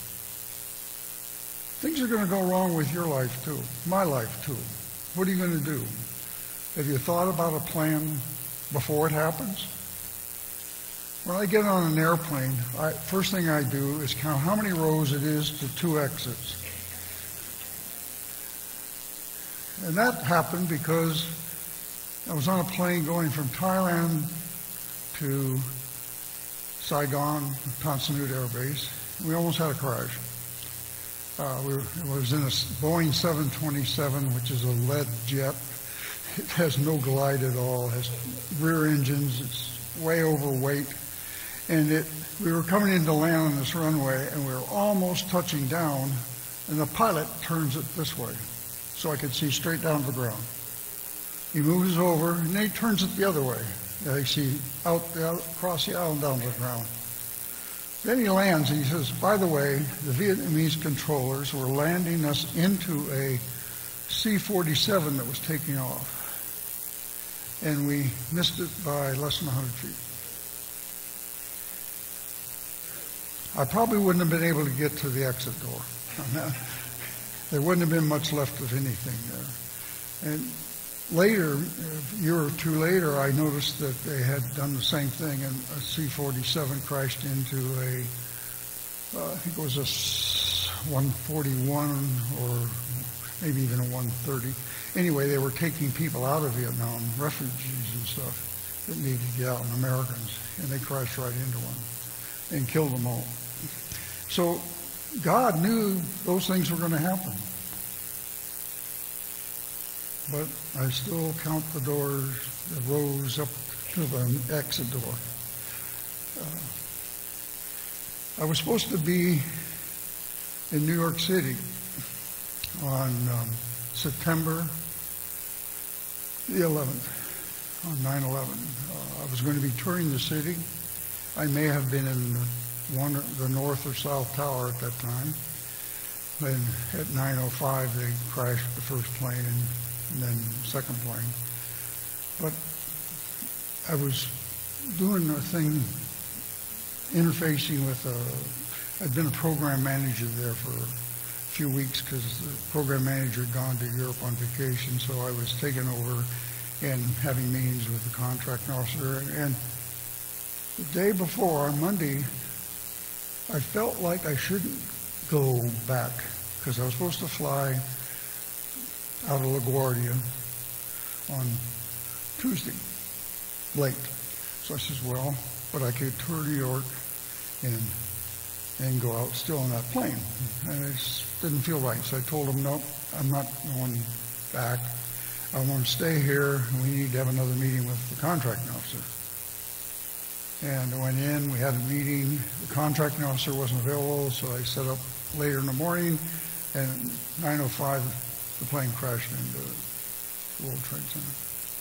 Things are going to go wrong with your life too, my life too. What are you going to do? Have you thought about a plan before it happens? When I get on an airplane, first thing I do is count how many rows it is to 2 exits. And that happened because I was on a plane going from Thailand to Saigon, Tan Son Nhut Air Base. We almost had a crash. It was in a Boeing 727, which is a lead jet. It has no glide at all. It has rear engines. It's way overweight. And we were coming in to land on this runway, and we were almost touching down, and the pilot turns it this way so I could see straight down to the ground. He moves over, and then he turns it the other way. I see out across the aisle and down to the ground. Then he lands, and he says, by the way, the Vietnamese controllers were landing us into a C-47 that was taking off. And we missed it by less than 100 feet. I probably wouldn't have been able to get to the exit door. There wouldn't have been much left of anything there. And later, a year or two later, I noticed that they had done the same thing, and a C-47 crashed into I think it was a 141 or maybe even a 130. Anyway, they were taking people out of Vietnam, refugees and stuff that needed to get out, and Americans, and they crashed right into one and killed them all. So God knew those things were going to happen. But I still count the doors, the rows up to the exit door. I was supposed to be in New York City on September the 11th, on 9/11. I was going to be touring the city. I may have been in the north or south tower at that time. Then at 9:05 they crashed the first plane and then the second plane. But I was doing a thing interfacing with I'd been a program manager there for a few weeks because the program manager had gone to Europe on vacation, so I was taking over and having meetings with the contract officer. And the day before, on Monday, I felt like I shouldn't go back because I was supposed to fly out of LaGuardia on Tuesday, late. So I says, well, but I could tour New York and go out still on that plane. And it just didn't feel right. So I told him, no, I'm not going back. I want to stay here. We need to have another meeting with the contracting officer. And I went in, we had a meeting. The contracting officer wasn't available, so I set up later in the morning. And at 9:05, the plane crashed into the World Trade Center.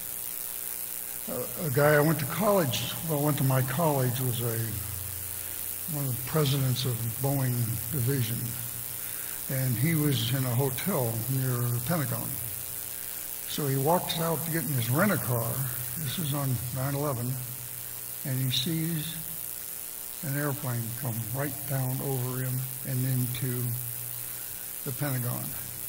A guy I went to college, my college, was one of the presidents of Boeing division. And he was in a hotel near the Pentagon. So he walks out to get in his rent-a-car. This is on 9/11. And he sees an airplane come right down over him and into the Pentagon.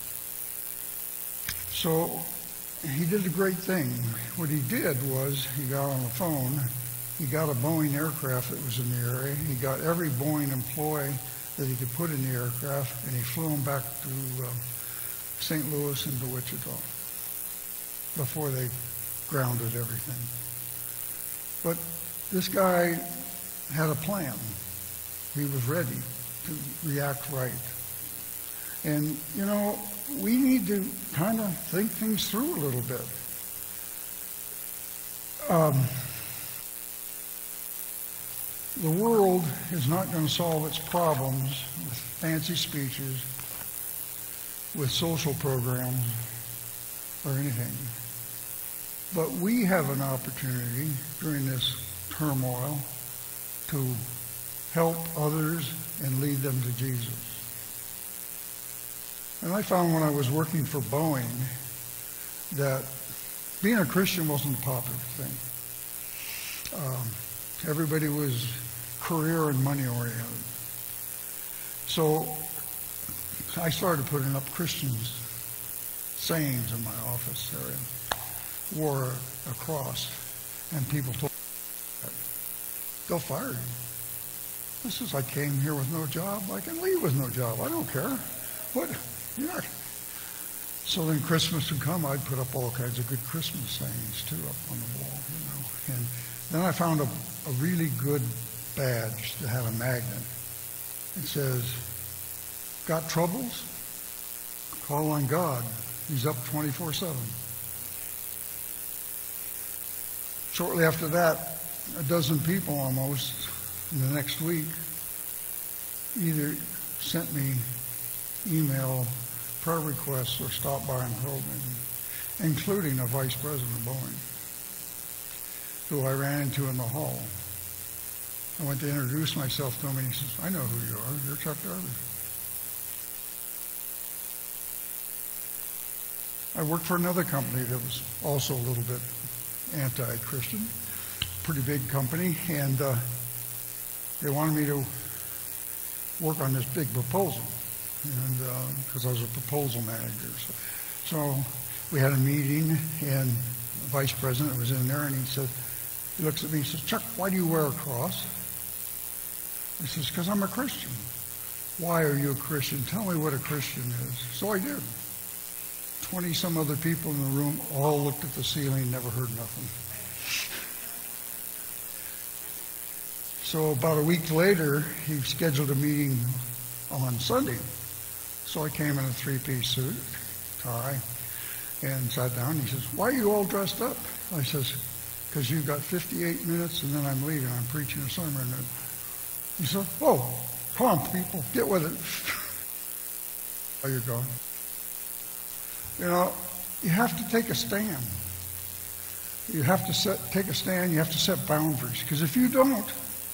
So he did a great thing. What he did was he got on the phone, he got a Boeing aircraft that was in the area, he got every Boeing employee that he could put in the aircraft, and he flew them back to St. Louis and to Wichita before they grounded everything. But this guy had a plan. He was ready to react right. And, you know, we need to kind of think things through a little bit. The world is not going to solve its problems with fancy speeches, with social programs, or anything. But we have an opportunity during this turmoil to help others and lead them to Jesus. And I found when I was working for Boeing that being a Christian wasn't a popular thing. Everybody was career and money oriented. So I started putting up Christian sayings in my office area. Wore a cross, and people told me, they'll fire you. This is, I came here with no job. I can leave with no job. I don't care. What? You're not. So then Christmas would come, I'd put up all kinds of good Christmas sayings too up on the wall, you know. And then I found a really good badge that had a magnet. It says, got troubles? Call on God. He's up 24/7. Shortly after that, a dozen people almost in the next week either sent me email prayer requests or stopped by and told me, including a vice president of Boeing, who I ran into in the hall. I went to introduce myself to him, and he says, I know who you are. You're Chuck Darby. I worked for another company that was also a little bit anti-Christian, pretty big company, and they wanted me to work on this big proposal, and because I was a proposal manager. So we had a meeting, and the vice president was in there, and he looks at me and says, Chuck, why do you wear a cross? He says, because I'm a Christian. Why are you a Christian? Tell me what a Christian is. So I did. 20-some other people in the room all looked at the ceiling, never heard nothing. So about a week later, he scheduled a meeting on Sunday. So I came in a three-piece suit, tie, and sat down. He says, "Why are you all dressed up?" I says, "Because you've got 58 minutes and then I'm leaving. I'm preaching a sermon." And he said, "Oh, come on, people, get with it." How you going? You know, you have to take a stand. You have to take a stand. You have to set boundaries. Because if you don't,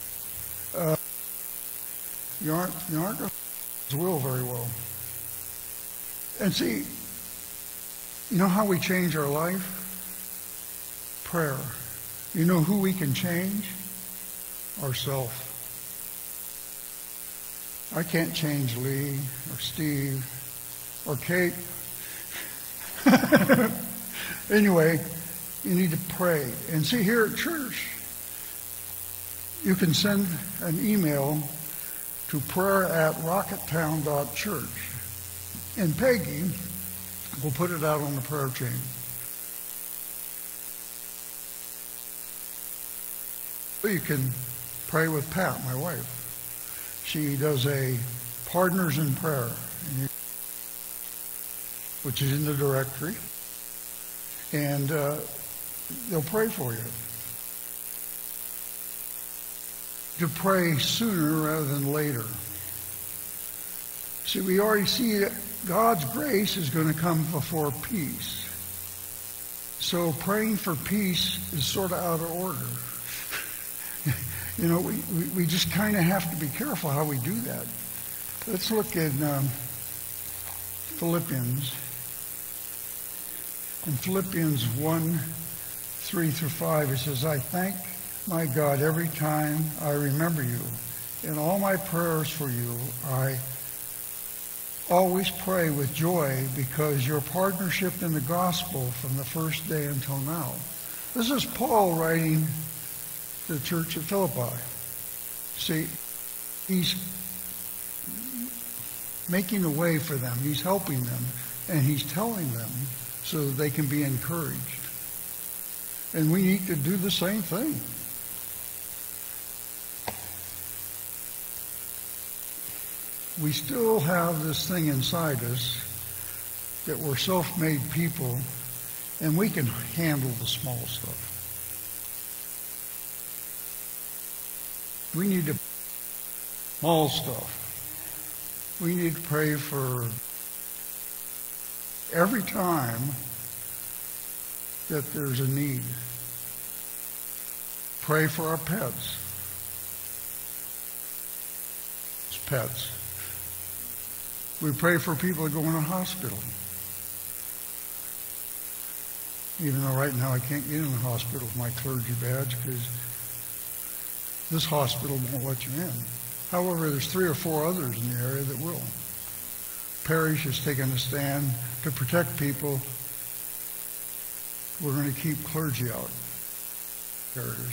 you aren't going to His will very well. And see, you know how we change our life? Prayer. You know who we can change? Ourselves. I can't change Lee or Steve or Kate. Anyway, you need to pray. And see, here at church, you can send an email to prayer@Rockettown.church. And Peggy will put it out on the prayer chain. You can pray with Pat, my wife. She does a Partners in Prayer, which is in the directory. And they'll pray for you. To pray sooner rather than later. See, we already see that God's grace is going to come before peace. So praying for peace is sort of out of order. You know, we just kind of have to be careful how we do that. Let's look in Philippians. In Philippians 1:3-5, it says, "I thank my God every time I remember you. In all my prayers for you, I always pray with joy because your partnership in the gospel from the first day until now." This is Paul writing to the church at Philippi. See, he's making a way for them. He's helping them. And he's telling them so that they can be encouraged. And we need to do the same thing. We still have this thing inside us that we're self-made people and we can handle the small stuff. We need to small stuff. We need to pray for every time that there's a need. Pray for our pets. It's pets. We pray for people that go in a hospital. Even though right now I can't get in the hospital with my clergy badge because this hospital won't let you in. However, there's 3 or 4 others in the area that will. Parish has taken a stand to protect people. We're going to keep clergy out. Barriers.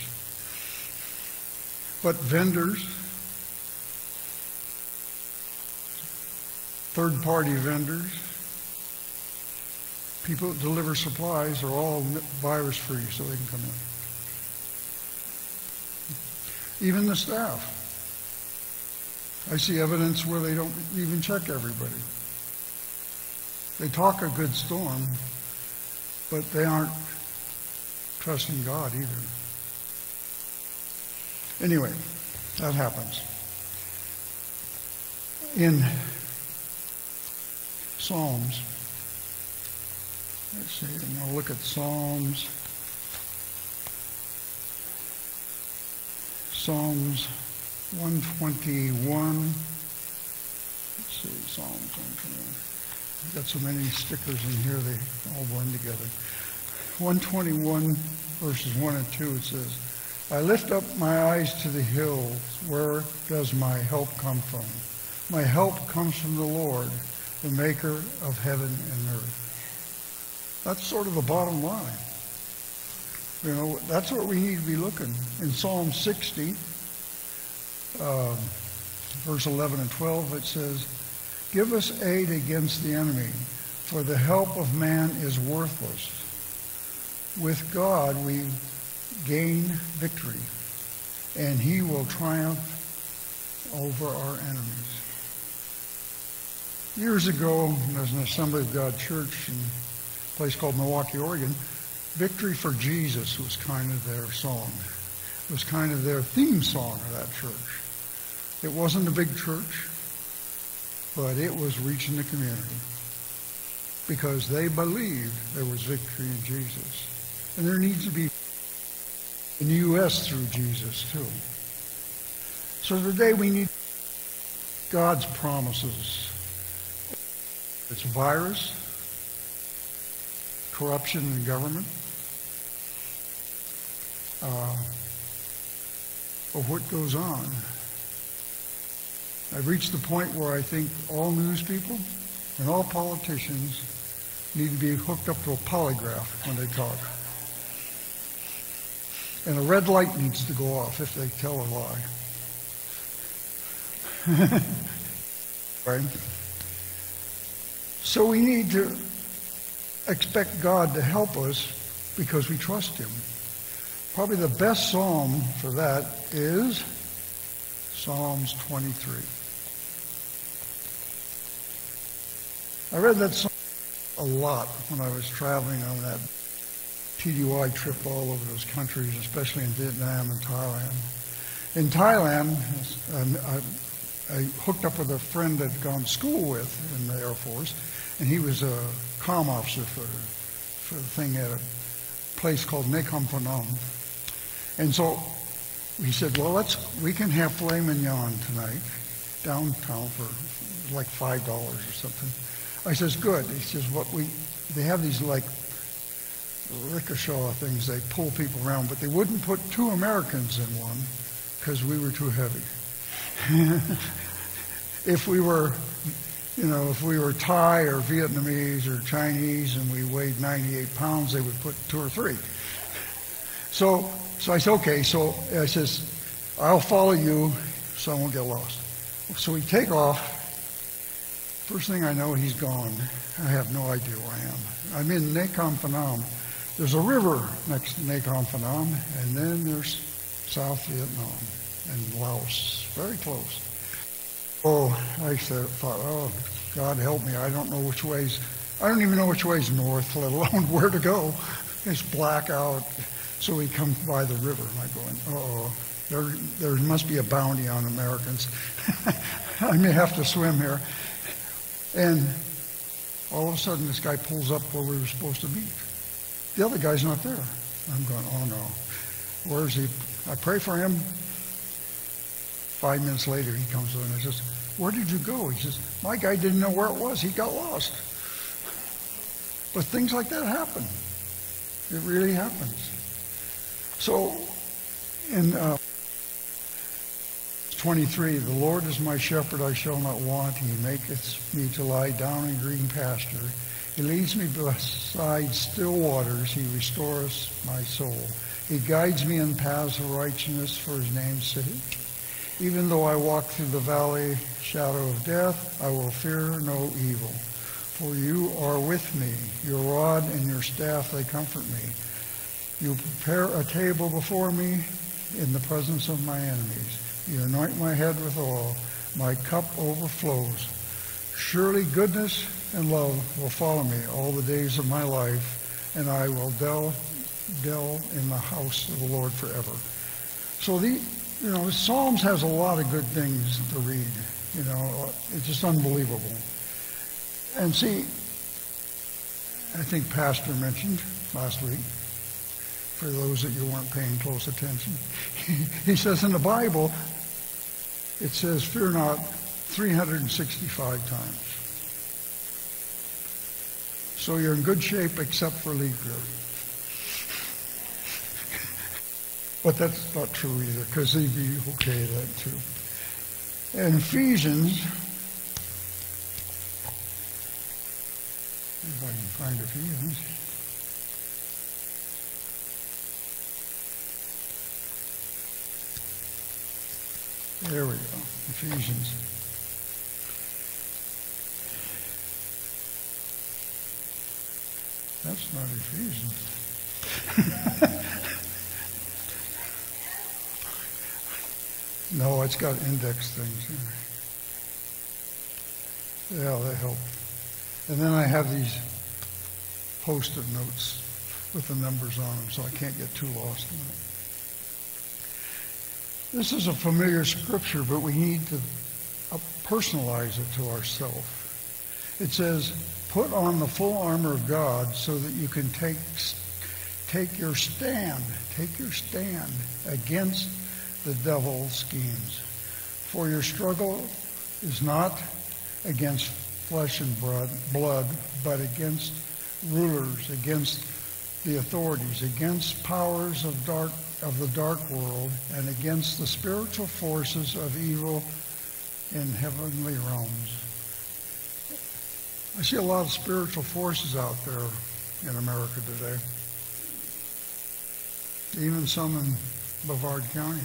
But vendors, third-party vendors, people that deliver supplies are all virus-free, so they can come in. Even the staff. I see evidence where they don't even check everybody. They talk a good storm, but they aren't trusting God either. Anyway, that happens. In Psalms, let's see, I'm going to look at Psalms 121. Let's see, Psalms 121. I've got so many stickers in here, they all blend together. 121, verses 1 and 2, it says, "I lift up my eyes to the hills. Where does my help come from? My help comes from the Lord, the maker of heaven and earth." That's sort of the bottom line. You know, that's what we need to be looking. In Psalm 60, verse 11 and 12, it says, "Give us aid against the enemy, for the help of man is worthless. With God we gain victory, and he will triumph over our enemies." Years ago, there's an Assembly of God church in a place called Milwaukee, Oregon. Victory for Jesus was kind of their song. It was kind of their theme song of that church. It wasn't a big church, but it was reaching the community because they believed there was victory in Jesus. And there needs to be in the U.S. through Jesus, too. So today we need God's promises. It's virus, corruption in government, of what goes on. I've reached the point where I think all news people and all politicians need to be hooked up to a polygraph when they talk. And a red light needs to go off if they tell a lie. Right? So we need to expect God to help us because we trust Him. Probably the best psalm for that is Psalms 23. I read that psalm a lot when I was traveling on that TDY trip all over those countries, especially in Vietnam and Thailand. In Thailand, I hooked up with a friend I'd gone to school with in the Air Force, and he was a comm officer for the thing at a place called Nakhon Phanom. And so he said, well, we can have filet mignon tonight downtown for like $5 or something. I says, good. He says, they have these like rickshaw things, they pull people around, but they wouldn't put two Americans in one because we were too heavy. If we were Thai or Vietnamese or Chinese and we weighed 98 pounds, they would put two or three. So I said, okay, so I says, I'll follow you so I won't get lost. So we take off. First thing I know, he's gone. I have no idea where I am. I'm in Nakhon Phanom. There's a river next to Nakhon Phanom, and then there's South Vietnam and Laos, very close. Oh, I thought, oh, God help me, I don't even know which way's north, let alone where to go. It's black out. So we come by the river, and I'm going, uh-oh, there must be a bounty on Americans. I may have to swim here. And all of a sudden, this guy pulls up where we were supposed to meet. The other guy's not there. I'm going, oh no. Where is he? I pray for him. 5 minutes later, he comes in and I says, where did you go? He says, my guy didn't know where it was. He got lost. But things like that happen. It really happens. So in 23, the Lord is my shepherd, I shall not want. He maketh me to lie down in green pasture. He leads me beside still waters. He restores my soul. He guides me in paths of righteousness for his name's sake. Even though I walk through the valley shadow of death, I will fear no evil. For you are with me. Your rod and your staff, they comfort me. You prepare a table before me in the presence of my enemies. You anoint my head with oil. My cup overflows. Surely goodness and love will follow me all the days of my life, and I will dwell in the house of the Lord forever. So the Psalms has a lot of good things to read. It's just unbelievable. And see, I think Pastor mentioned last week, for those that you weren't paying close attention, he says in the Bible, it says, fear not, 365 times. So you're in good shape except for leap year. But that's not true either, because they'd be okay at that too. In Ephesians, if I can find Ephesians. There we go, Ephesians. That's not Ephesians. No, it's got index things here. Yeah, they help. And then I have these Post-it notes with the numbers on them so I can't get too lost in it. This is a familiar scripture, but we need to personalize it to ourselves. It says, put on the full armor of God so that you can take your stand against the devil's schemes. For your struggle is not against flesh and blood, but against rulers, against the authorities, against powers of the dark world, and against the spiritual forces of evil in heavenly realms. I see a lot of spiritual forces out there in America today, even some in Brevard County.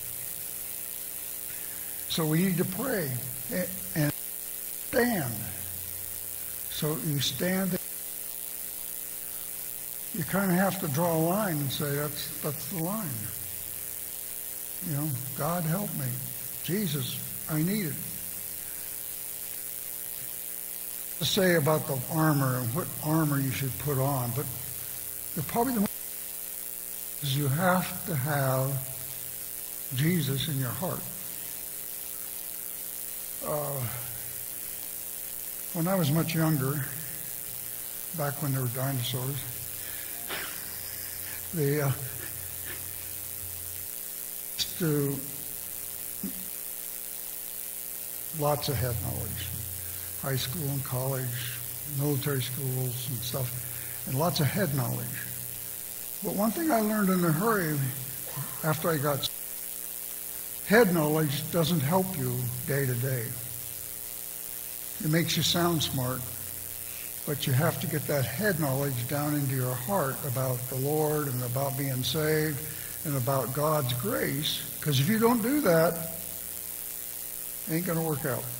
So we need to pray and stand. So you stand. You kind of have to draw a line and say, that's the line. You know, God help me. Jesus, I need it. To say about the armor and what armor you should put on, but probably the most is you have to have Jesus in your heart. When I was much younger, back when there were dinosaurs, they used to lots of head knowledge, high school and college, military schools and stuff, and lots of head knowledge. But one thing I learned in a hurry after I got head knowledge doesn't help you day to day. It makes you sound smart, but you have to get that head knowledge down into your heart about the Lord and about being saved and about God's grace, because if you don't do that, it ain't going to work out.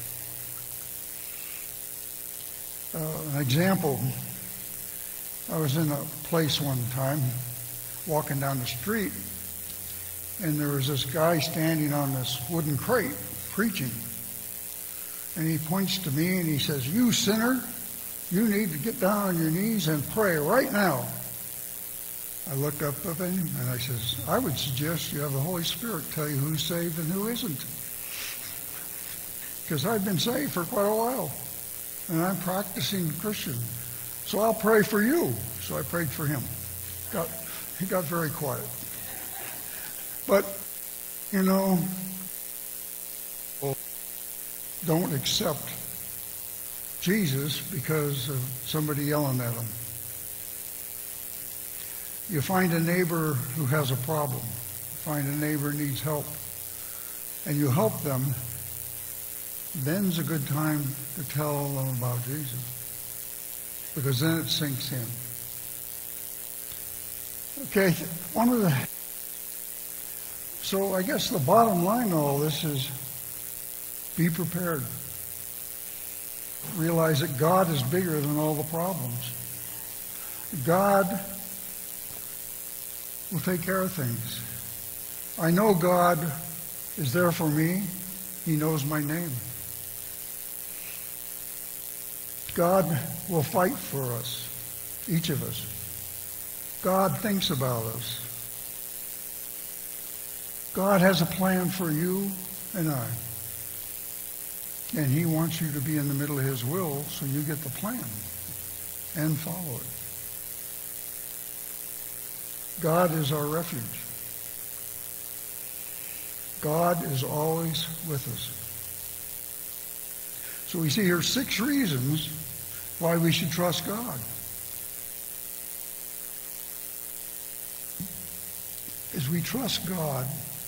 An example, I was in a place one time, walking down the street, and there was this guy standing on this wooden crate preaching. And he points to me and he says, "You sinner, you need to get down on your knees and pray right now." I looked up at him and I says, "I would suggest you have the Holy Spirit tell you who's saved and who isn't. Because I've been saved for quite a while. And I'm practicing Christian. So I'll pray for you." So I prayed for him. He got very quiet. But, you know, don't accept Jesus because of somebody yelling at them. You find a neighbor who has a problem. Find a neighbor who needs help. And you help them. Then's a good time to tell them about Jesus. Because then it sinks in. Okay, so I guess the bottom line of all this is be prepared. Realize that God is bigger than all the problems. God will take care of things. I know God is there for me. He knows my name. God will fight for us, each of us. God thinks about us. God has a plan for you and I. And he wants you to be in the middle of his will so you get the plan and follow it. God is our refuge. God is always with us. So we see here 6 reasons why we should trust God. As we trust God,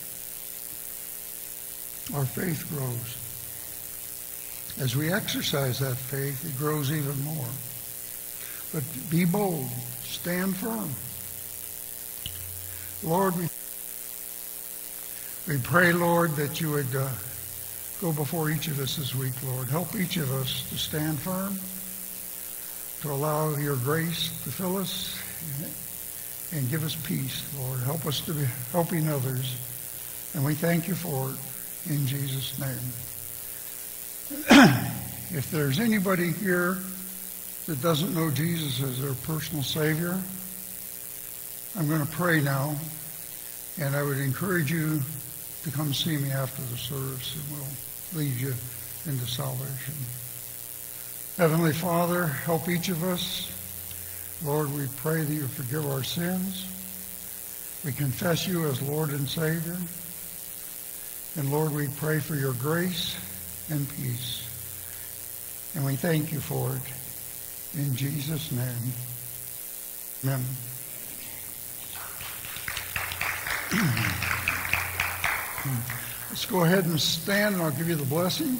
our faith grows. As we exercise that faith, it grows even more. But be bold. Stand firm. Lord, we pray, Lord, that you would go before each of us this week, Lord. Help each of us to stand firm, to allow your grace to fill us, and give us peace, Lord. Help us to be helping others. And we thank you for it in Jesus' name. if there's anybody here that doesn't know Jesus as their personal Savior, I'm going to pray now, and I would encourage you to come see me after the service, and we'll lead you into salvation. Heavenly Father, help each of us. Lord, we pray that you forgive our sins. We confess you as Lord and Savior. And Lord, we pray for your grace and peace. And we thank you for it. In Jesus' name, amen. Let's go ahead and stand, and I'll give you the blessing.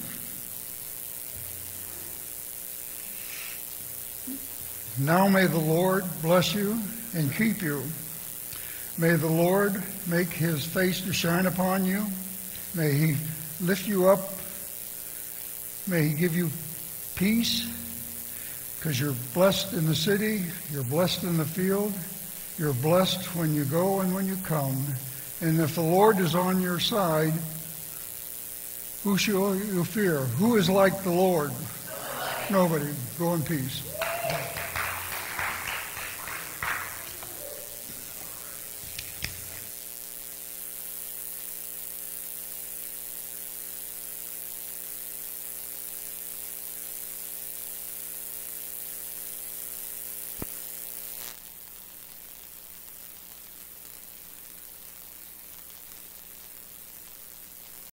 Now may the Lord bless you and keep you. May the Lord make his face to shine upon you. May he lift you up. May he give you peace, because you're blessed in the city, you're blessed in the field, you're blessed when you go and when you come. And if the Lord is on your side, who shall you fear? Who is like the Lord? Nobody. Go in peace.